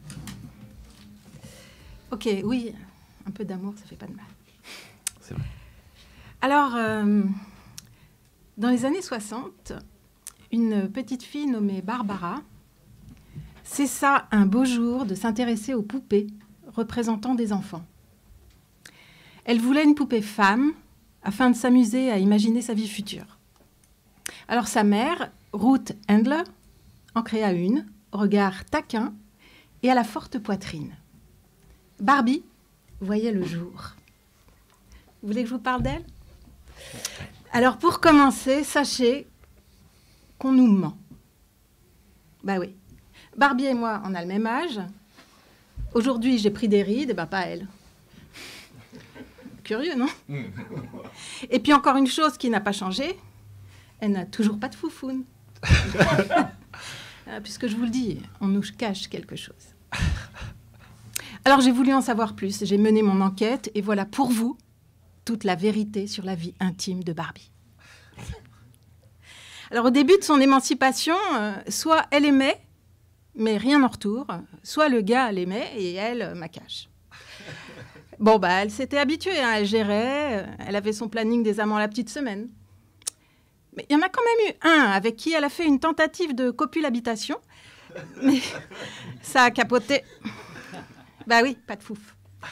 Ok, oui, un peu d'amour, ça fait pas de mal. C'est vrai. Alors, euh, dans les années soixante, une petite fille nommée Barbara cessa un beau jour de s'intéresser aux poupées représentant des enfants. Elle voulait une poupée femme afin de s'amuser à imaginer sa vie future. Alors sa mère, Ruth Handler, en créa une, au regard taquin et à la forte poitrine. Barbie voyait le jour. Vous voulez que je vous parle d'elle? Alors, pour commencer, sachez qu'on nous ment. Bah oui. Barbie et moi, on a le même âge. Aujourd'hui, j'ai pris des rides, et bah pas elle. Curieux, non? Et puis encore une chose qui n'a pas changé, elle n'a toujours pas de foufoune. Puisque je vous le dis, on nous cache quelque chose. Alors j'ai voulu en savoir plus, j'ai mené mon enquête, et voilà pour vous toute la vérité sur la vie intime de Barbie. Alors au début de son émancipation, euh, soit elle aimait, mais rien en retour, soit le gars l'aimait et elle, euh, ma cache. Bon, bah elle s'était habituée, hein, elle gérait, euh, elle avait son planning des amants la petite semaine. Mais il y en a quand même eu un avec qui elle a fait une tentative de copulhabitation, mais ça a capoté. Bah oui, pas de fouf.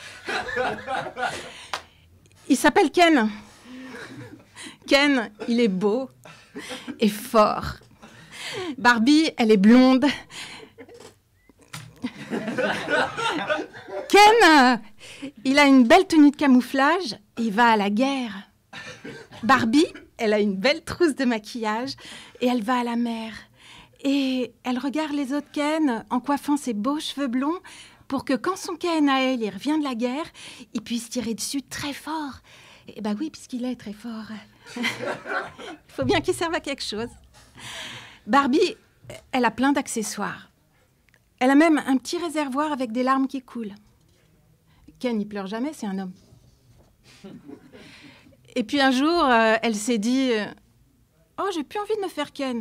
Il s'appelle Ken. Ken, il est beau et fort. Barbie, elle est blonde. Ken, euh, il a une belle tenue de camouflage et il va à la guerre. Barbie, elle a une belle trousse de maquillage et elle va à la mer. Et elle regarde les autres Ken en coiffant ses beaux cheveux blonds pour que quand son Ken à elle, il revient de la guerre, il puisse tirer dessus très fort. Et bah oui, puisqu'il est très fort. Il faut bien qu'il serve à quelque chose. Barbie, elle a plein d'accessoires. Elle a même un petit réservoir avec des larmes qui coulent. Ken, il pleure jamais, c'est un homme. Et puis un jour, euh, elle s'est dit euh, « Oh, j'ai plus envie de me faire Ken. »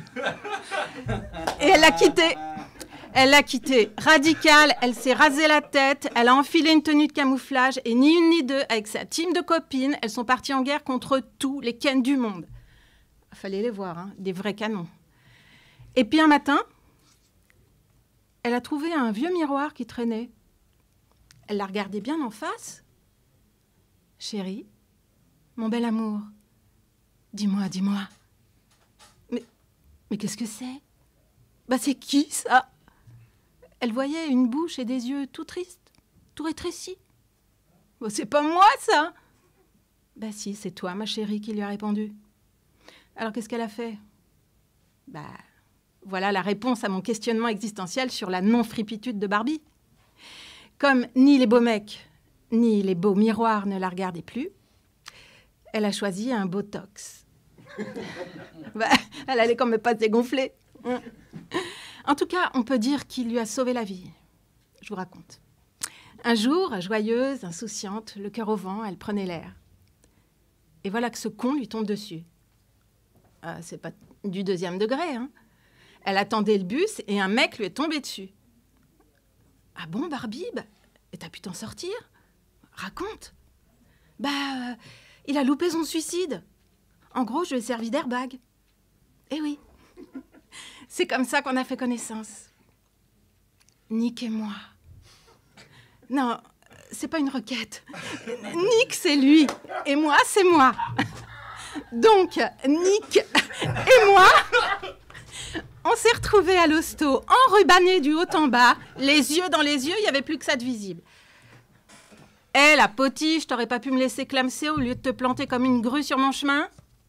Et elle l'a quitté. Elle l'a quitté. Radicale, elle s'est rasé la tête, elle a enfilé une tenue de camouflage et ni une ni deux, avec sa team de copines, elles sont parties en guerre contre tous les Ken du monde. Fallait les voir, hein, des vrais canons. Et puis un matin, elle a trouvé un vieux miroir qui traînait. Elle l'a regardé bien en face. « Chérie, mon bel amour, dis-moi, dis-moi. Mais, mais qu'est-ce que c'est? Bah c'est qui ça ?» Elle voyait une bouche et des yeux tout tristes, tout rétrécis. Bah, « C'est pas moi ça !» Bah si, c'est toi, ma chérie, qui lui a répondu. Alors qu'est-ce qu'elle a fait? Bah voilà la réponse à mon questionnement existentiel sur la non-fripitude de Barbie. Comme ni les beaux mecs, ni les beaux miroirs ne la regardaient plus, elle a choisi un Botox. Bah, elle allait quand même pas se dégonfler. En tout cas, on peut dire qu'il lui a sauvé la vie. Je vous raconte. Un jour, joyeuse, insouciante, le cœur au vent, elle prenait l'air. Et voilà que ce con lui tombe dessus. Euh, c'est pas du deuxième degré, hein. Elle attendait le bus et un mec lui est tombé dessus. Ah bon, Barbie? Bah, et t'as pu t'en sortir? Raconte. Bah, euh, il a loupé son suicide. En gros, je lui ai servi d'airbag. Eh oui. C'est comme ça qu'on a fait connaissance. Nick et moi. Non, c'est pas une requête. Nick, c'est lui. Et moi, c'est moi. Donc, Nick et moi, on s'est retrouvés à l'hosto, enrubannés du haut en bas, les yeux dans les yeux, il n'y avait plus que ça de visible. Eh, la potiche, t'aurais pas pu me laisser clamser au lieu de te planter comme une grue sur mon chemin?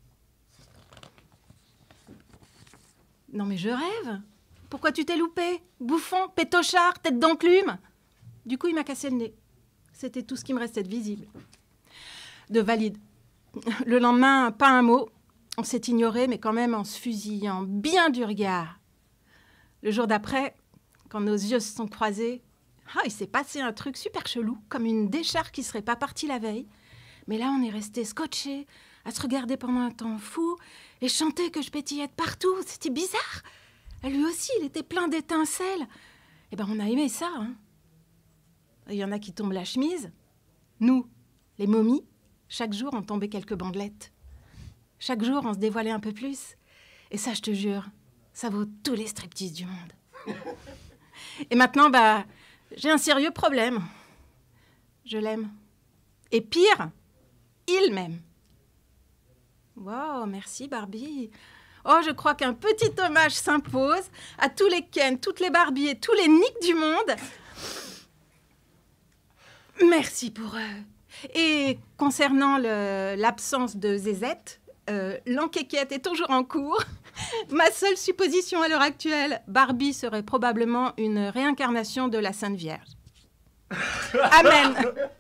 Non mais je rêve. Pourquoi tu t'es loupé? Bouffon, pétochard, tête d'enclume. Du coup, il m'a cassé le nez. C'était tout ce qui me restait de visible. De valide. Le lendemain, pas un mot. On s'est ignoré, mais quand même en se fusillant bien du regard. Le jour d'après, quand nos yeux se sont croisés, ah, il s'est passé un truc super chelou, comme une décharge qui serait pas partie la veille. Mais là, on est restés scotchés, à se regarder pendant un temps fou, et chanter que je pétillais de partout. C'était bizarre. Lui aussi, il était plein d'étincelles. Eh ben, on a aimé ça, hein. Il y en a qui tombent la chemise. Nous, les momies, chaque jour, on tombait quelques bandelettes. Chaque jour, on se dévoilait un peu plus. Et ça, je te jure, ça vaut tous les striptease du monde. Et maintenant, bah, j'ai un sérieux problème. Je l'aime. Et pire, il m'aime. Wow, merci Barbie. Oh, je crois qu'un petit hommage s'impose à tous les Ken, toutes les Barbie et tous les Nick du monde. Merci pour eux. Et concernant le, l'absence de Zézette, euh, l'enquête est toujours en cours. Ma seule supposition à l'heure actuelle, Barbie serait probablement une réincarnation de la Sainte Vierge. Amen.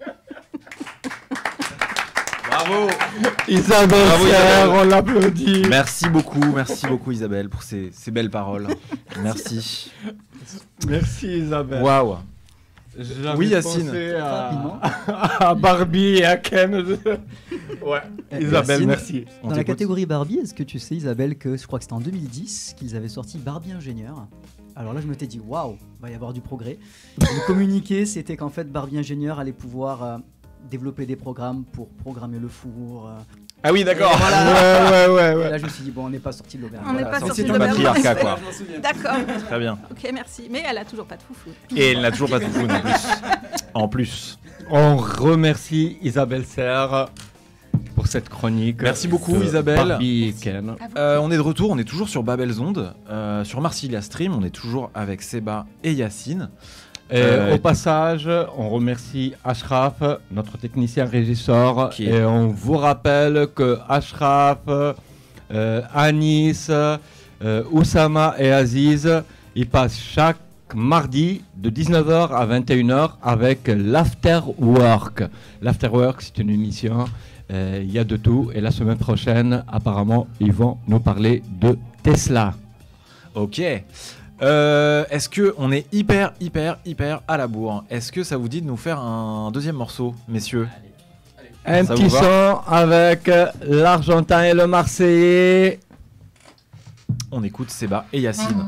Bravo Isabelle, Bravo, Serre, Isabelle. on l'applaudit. Merci beaucoup, merci beaucoup Isabelle pour ces, ces belles paroles. Merci. Merci Isabelle. Waouh. J'avais Oui, Yacine. pensé à... à Barbie et à Ken. Ouais. Isabelle, Yacine, merci. Dans la catégorie Barbie, est-ce que tu sais, Isabelle, que je crois que c'était en deux mille dix qu'ils avaient sorti Barbie Ingénieur. Alors là, je me t'ai dit, waouh, va y avoir du progrès. Le communiqué, c'était qu'en fait, Barbie Ingénieur allait pouvoir euh, développer des programmes pour programmer le four. Euh, Ah oui, d'accord. Voilà. Ouais, ouais, ouais, ouais. Et là, je me suis dit, bon, on n'est pas sorti de l'auberge. On n'est Voilà, pas c'est- sorti c'est de un l'auberge. patriarcat, quoi. Je m'en souviens. D'accord. Très bien. Ok, merci. Mais elle a toujours pas de foufou. Et elle n'a toujours pas de fou en plus. En plus. On remercie Isabelle Serre pour cette chronique. Merci beaucoup, de Isabelle. Barbie et Ken. Euh, on est de retour, on est toujours sur Babel's Ondes, euh, sur Marsilia Stream, on est toujours avec Seba et Yacine. Et euh, au passage, on remercie Ashraf, notre technicien régisseur, Qui est... et on vous rappelle que Ashraf, euh, Anis, euh, Oussama et Aziz, ils passent chaque mardi de dix-neuf heures à vingt et une heures avec l'Afterwork. L'Afterwork, c'est une émission, il euh, y a de tout. Et la semaine prochaine, apparemment, ils vont nous parler de Tesla. Ok. Euh, est-ce que on est hyper, hyper, hyper à la bourre? Est-ce que ça vous dit de nous faire un deuxième morceau, messieurs? Un ça petit son avec l'Argentin et le Marseillais. On écoute Seba et Yacine.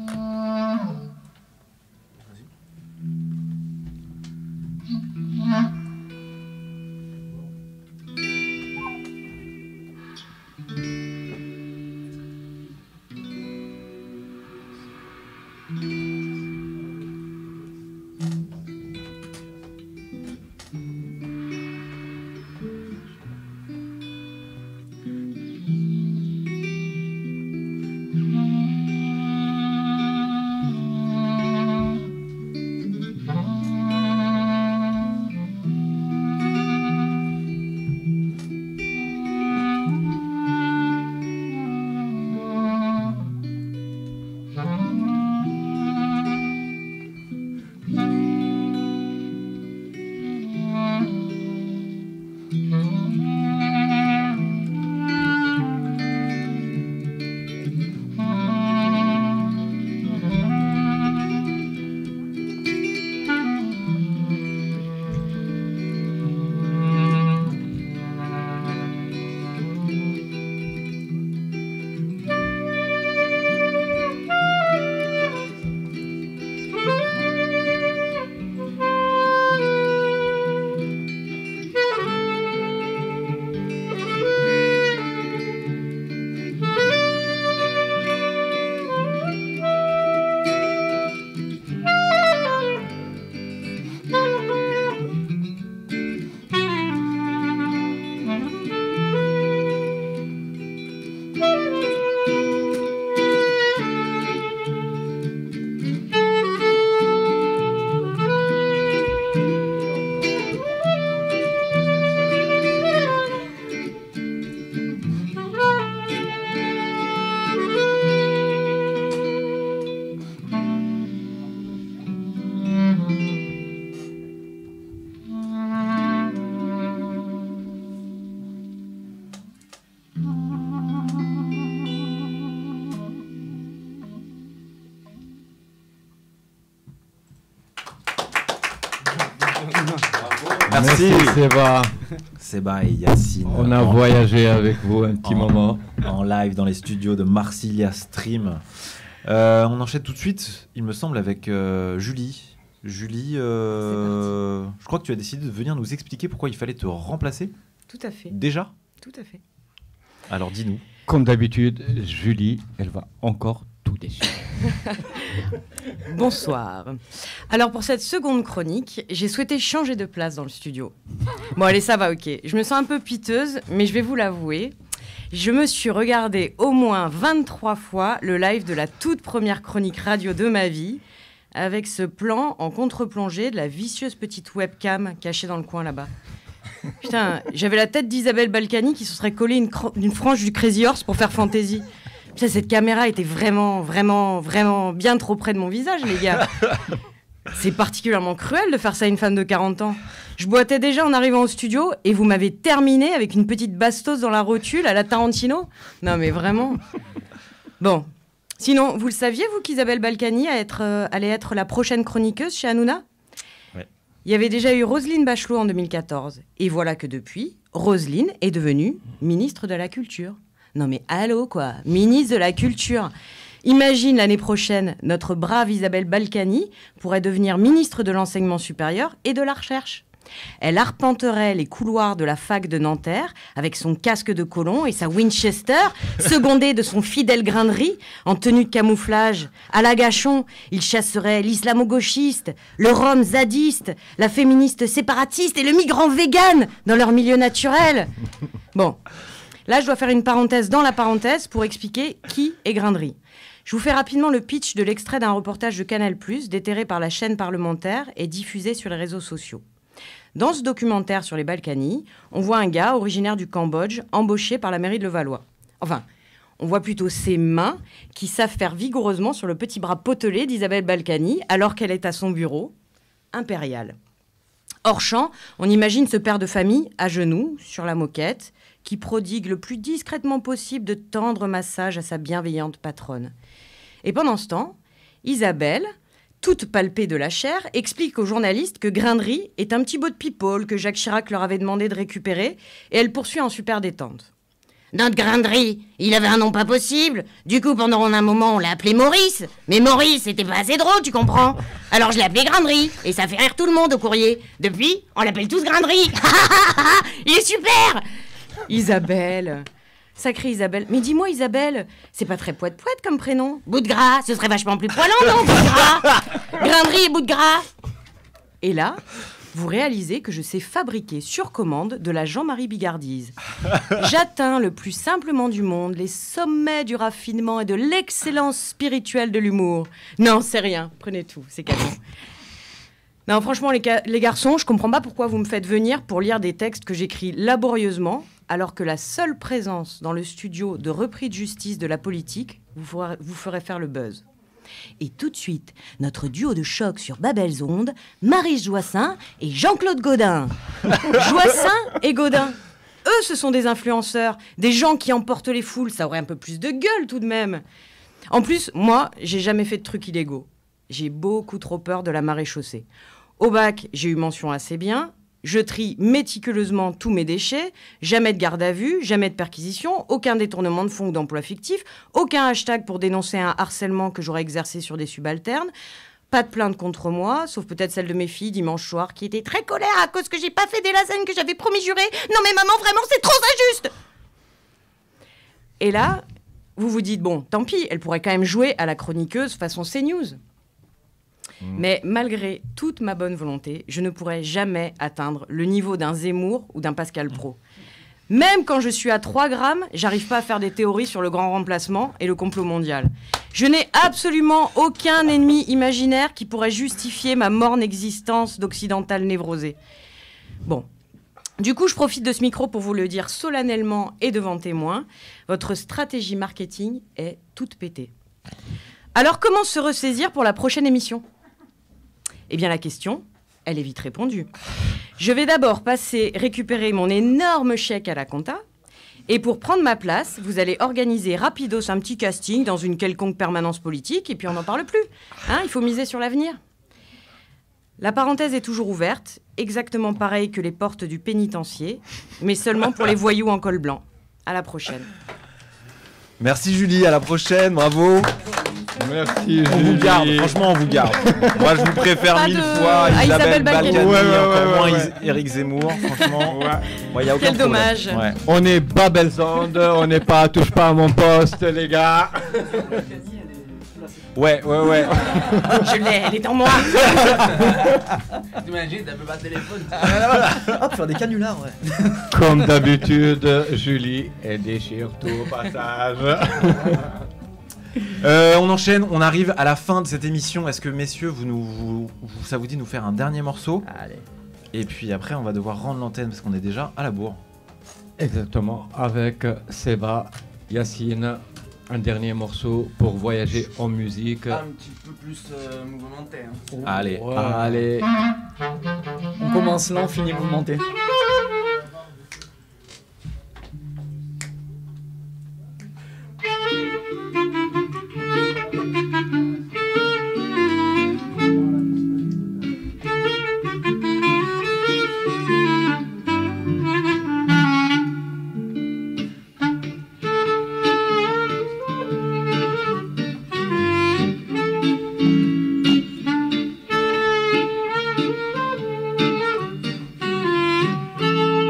Merci, Merci Seba. Seba et Yacine. On a en, voyagé avec vous un petit en, moment. En live dans les studios de Marsilia Stream. Euh, on enchaîne tout de suite, il me semble, avec euh, Julie. Julie, euh, je crois que tu as décidé de venir nous expliquer pourquoi il fallait te remplacer. Tout à fait. Déjà ? Tout à fait. Alors dis-nous. Comme d'habitude, Julie, elle va encore tout déchirer. Bonsoir. Alors pour cette seconde chronique, j'ai souhaité changer de place dans le studio. Bon allez, ça va, ok. Je me sens un peu piteuse, mais je vais vous l'avouer. Je me suis regardé au moins vingt-trois fois le live de la toute première chronique radio de ma vie, avec ce plan en contre-plongée de la vicieuse petite webcam cachée dans le coin là-bas. Putain, j'avais la tête d'Isabelle Balkany qui se serait collée une, cro- une frange du Crazy Horse pour faire fantaisie. Putain, cette caméra était vraiment, vraiment, vraiment bien trop près de mon visage, les gars. C'est particulièrement cruel de faire ça à une femme de quarante ans. Je boitais déjà en arrivant au studio et vous m'avez terminé avec une petite bastos dans la rotule à la Tarantino. Non mais vraiment. Bon. Sinon, vous le saviez, vous, qu'Isabelle Balkany allait être, euh, allait être la prochaine chroniqueuse chez Hanouna ? Ouais. Il y avait déjà eu Roselyne Bachelot en deux mille quatorze. Et voilà que depuis, Roselyne est devenue ministre de la Culture. Non mais allô quoi, ministre de la Culture. Imagine l'année prochaine, notre brave Isabelle Balkany pourrait devenir ministre de l'Enseignement supérieur et de la Recherche. Elle arpenterait les couloirs de la fac de Nanterre avec son casque de colon et sa Winchester, secondée de son fidèle grain de riz en tenue de camouflage. À la Gachon, il chasserait l'islamo-gauchiste, le rhum zadiste, la féministe séparatiste et le migrant vegan dans leur milieu naturel. Bon. Là, je dois faire une parenthèse dans la parenthèse pour expliquer qui est Grindry. Je vous fais rapidement le pitch de l'extrait d'un reportage de Canal plus, déterré par la chaîne parlementaire et diffusé sur les réseaux sociaux. Dans ce documentaire sur les Balkany, on voit un gars originaire du Cambodge embauché par la mairie de Levallois. Enfin, on voit plutôt ses mains qui savent faire vigoureusement sur le petit bras potelé d'Isabelle Balkany alors qu'elle est à son bureau impérial. Hors champ, on imagine ce père de famille à genoux sur la moquette qui prodigue le plus discrètement possible de tendres massages à sa bienveillante patronne. Et pendant ce temps, Isabelle, toute palpée de la chair, explique aux journalistes que Grindry est un petit bout de people que Jacques Chirac leur avait demandé de récupérer, et elle poursuit en super détente. Notre Grindry, il avait un nom pas possible. Du coup, pendant un moment, on l'a appelé Maurice. Mais Maurice, c'était pas assez drôle, tu comprends? Alors je l'ai appelé Grindry, et ça fait rire tout le monde au courrier. Depuis, on l'appelle tous Grindry. Il est super! Isabelle, sacrée Isabelle. Mais dis-moi Isabelle, c'est pas très poète-poète comme prénom? Bout de gras, ce serait vachement plus poilant, non? Bout de gras. Grindry et bout de gras. Et là, vous réalisez que je sais fabriquer sur commande de la Jean-Marie Bigardise. J'atteins le plus simplement du monde les sommets du raffinement et de l'excellence spirituelle de l'humour. Non, c'est rien, prenez tout, c'est cadeau. Non, franchement, les, les garçons, je comprends pas pourquoi vous me faites venir pour lire des textes que j'écris laborieusement, alors que la seule présence dans le studio de repris de justice de la politique vous ferait, vous ferait faire le buzz. Et tout de suite, notre duo de choc sur Babel's Ondes, Marie Joissin et Jean-Claude Gaudin. Joissin et Gaudin, eux, ce sont des influenceurs, des gens qui emportent les foules, ça aurait un peu plus de gueule tout de même. En plus, moi, j'ai jamais fait de trucs illégaux. J'ai beaucoup trop peur de la maréchaussée. Au bac, j'ai eu mention assez bien. Je trie méticuleusement tous mes déchets. Jamais de garde à vue, jamais de perquisition, aucun détournement de fonds ou d'emploi fictif, aucun hashtag pour dénoncer un harcèlement que j'aurais exercé sur des subalternes. Pas de plainte contre moi, sauf peut-être celle de mes filles dimanche soir qui étaient très colère à cause que j'ai pas fait des lasagnes que j'avais promis jurer. Non mais maman, vraiment, c'est trop injuste! Et là, vous vous dites, bon, tant pis, elle pourrait quand même jouer à la chroniqueuse façon CNews. Mais malgré toute ma bonne volonté, je ne pourrai jamais atteindre le niveau d'un Zemmour ou d'un Pascal Praud. Même quand je suis à trois grammes, j'arrive pas à faire des théories sur le grand remplacement et le complot mondial. Je n'ai absolument aucun ennemi imaginaire qui pourrait justifier ma morne existence d'occidental névrosé. Bon. Du coup, je profite de ce micro pour vous le dire solennellement et devant témoins. Votre stratégie marketing est toute pétée. Alors, comment se ressaisir pour la prochaine émission ? Eh bien, la question, elle est vite répondue. Je vais d'abord passer récupérer mon énorme chèque à la compta. Et pour prendre ma place, vous allez organiser rapidos un petit casting dans une quelconque permanence politique. Et puis, on n'en parle plus. Hein, il faut miser sur l'avenir. La parenthèse est toujours ouverte, exactement pareil que les portes du pénitencier, mais seulement pour les voyous en col blanc. À la prochaine. Merci Julie, à la prochaine, bravo. Merci on Julie. vous garde, franchement on vous garde. Moi je vous préfère Pas mille de... fois à Isabelle Balkany, Ouais, ouais, encore ouais, moins ouais. Is- Éric Zemmour, franchement. Ouais. Ouais, y a aucun Quel problème. dommage. Ouais. On est Babel's Ondes, on n'est pas touche pas à mon poste, les gars. Ouais, ouais, ouais. Je l'ai, elle est en moi. T'imagines, t'as même pas de téléphone. Hop, faire des canulars, ouais. Comme d'habitude, Julie, elle déchire tout au passage. Euh, on enchaîne, on arrive à la fin de cette émission. Est-ce que messieurs, vous nous, vous, vous- ça vous dit de nous faire un dernier morceau? Allez. Et puis après, on va devoir rendre l'antenne parce qu'on est déjà à la bourre. Exactement, avec Seba, Yacine, un dernier morceau pour voyager en musique. Un petit peu plus euh, mouvementé. Hein. Allez, Ouais. allez. On commence là, on finit mouvementé. Thank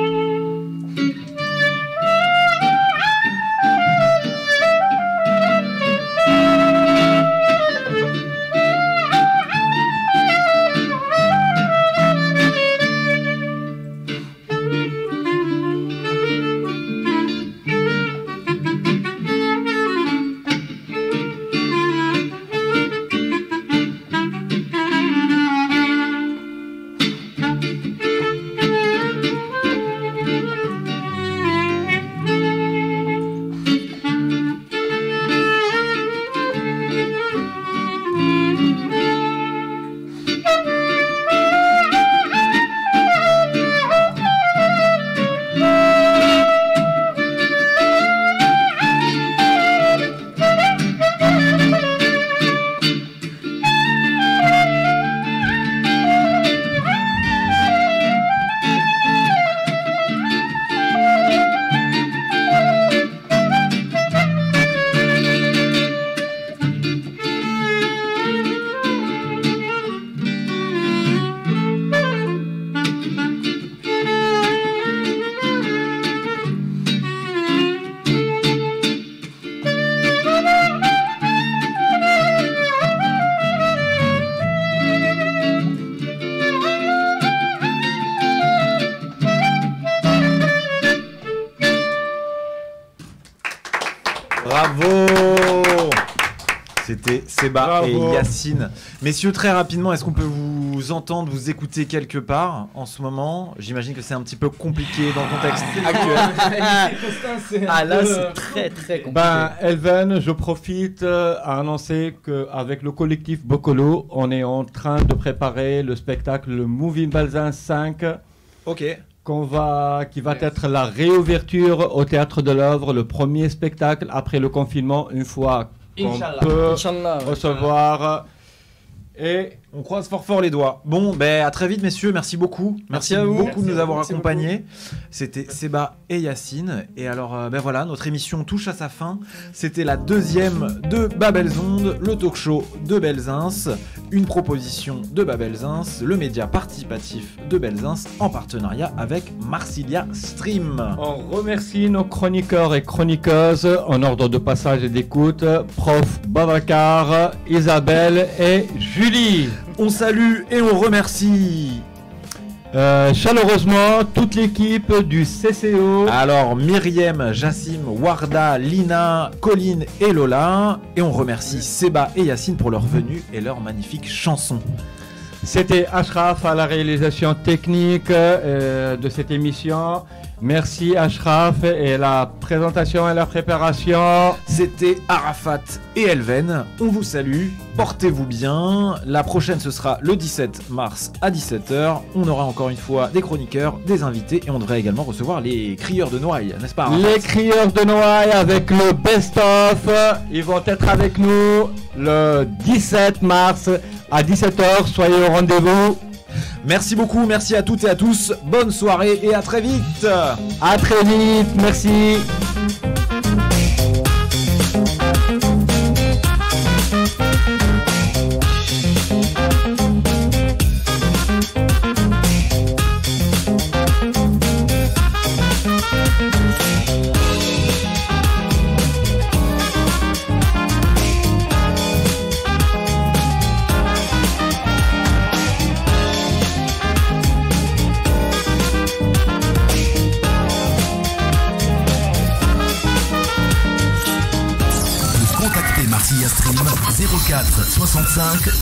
Bravo. C'était Seba Bravo. et Yacine. Messieurs, très rapidement, est-ce qu'on peut vous entendre, vous écouter quelque part en ce moment? J'imagine que c'est un petit peu compliqué dans le contexte actuel. Ah là, c'est très très compliqué. Ben, Elven, je profite euh, à annoncer qu'avec le collectif Bocolo, on est en train de préparer le spectacle le Movie Belzins cinq. Ok. Qu'on va, qui va être la réouverture au Théâtre de l'Œuvre, le premier spectacle après le confinement, une fois qu'on Inch'Allah. peut Inch'Allah, ouais. recevoir. Et on croise fort fort les doigts. Bon, ben à très vite messieurs, merci beaucoup. Merci, Merci à vous. beaucoup Merci de nous à avoir vous, merci accompagnés. C'était Seba et Yacine. Et alors, euh, ben voilà, notre émission touche à sa fin. C'était la deuxième de Babelzonde, le talk show de Belzins. Une proposition de Babelzins, le média participatif de Belzins, en partenariat avec Marsilia Stream. on remercie nos chroniqueurs et chroniqueuses en ordre de passage et d'écoute, prof Babacar, Isabelle et Julie. On salue et on remercie Euh, chaleureusement toute l'équipe du C C O. Alors Myriam, Jassim, Warda, Lina, Colline et Lola. Et on remercie Seba et Yacine pour leur venue et leur magnifique chanson. C'était Ashraf à la réalisation technique euh, de cette émission. Merci Ashraf et la présentation et la préparation. C'était Arafat et Elven. On vous salue, portez-vous bien. La prochaine ce sera le dix-sept mars à dix-sept heures. On aura encore une fois des chroniqueurs, des invités et on devrait également recevoir les crieurs de Noailles, n'est-ce pas Arafat? Les crieurs de Noailles avec le best-of. Ils vont être avec nous le dix-sept mars à dix-sept heures. Soyez au rendez-vous. Merci beaucoup, merci à toutes et à tous. Bonne soirée et à très vite. À très vite, merci. Marsilia Stream zéro quatre soixante-cinq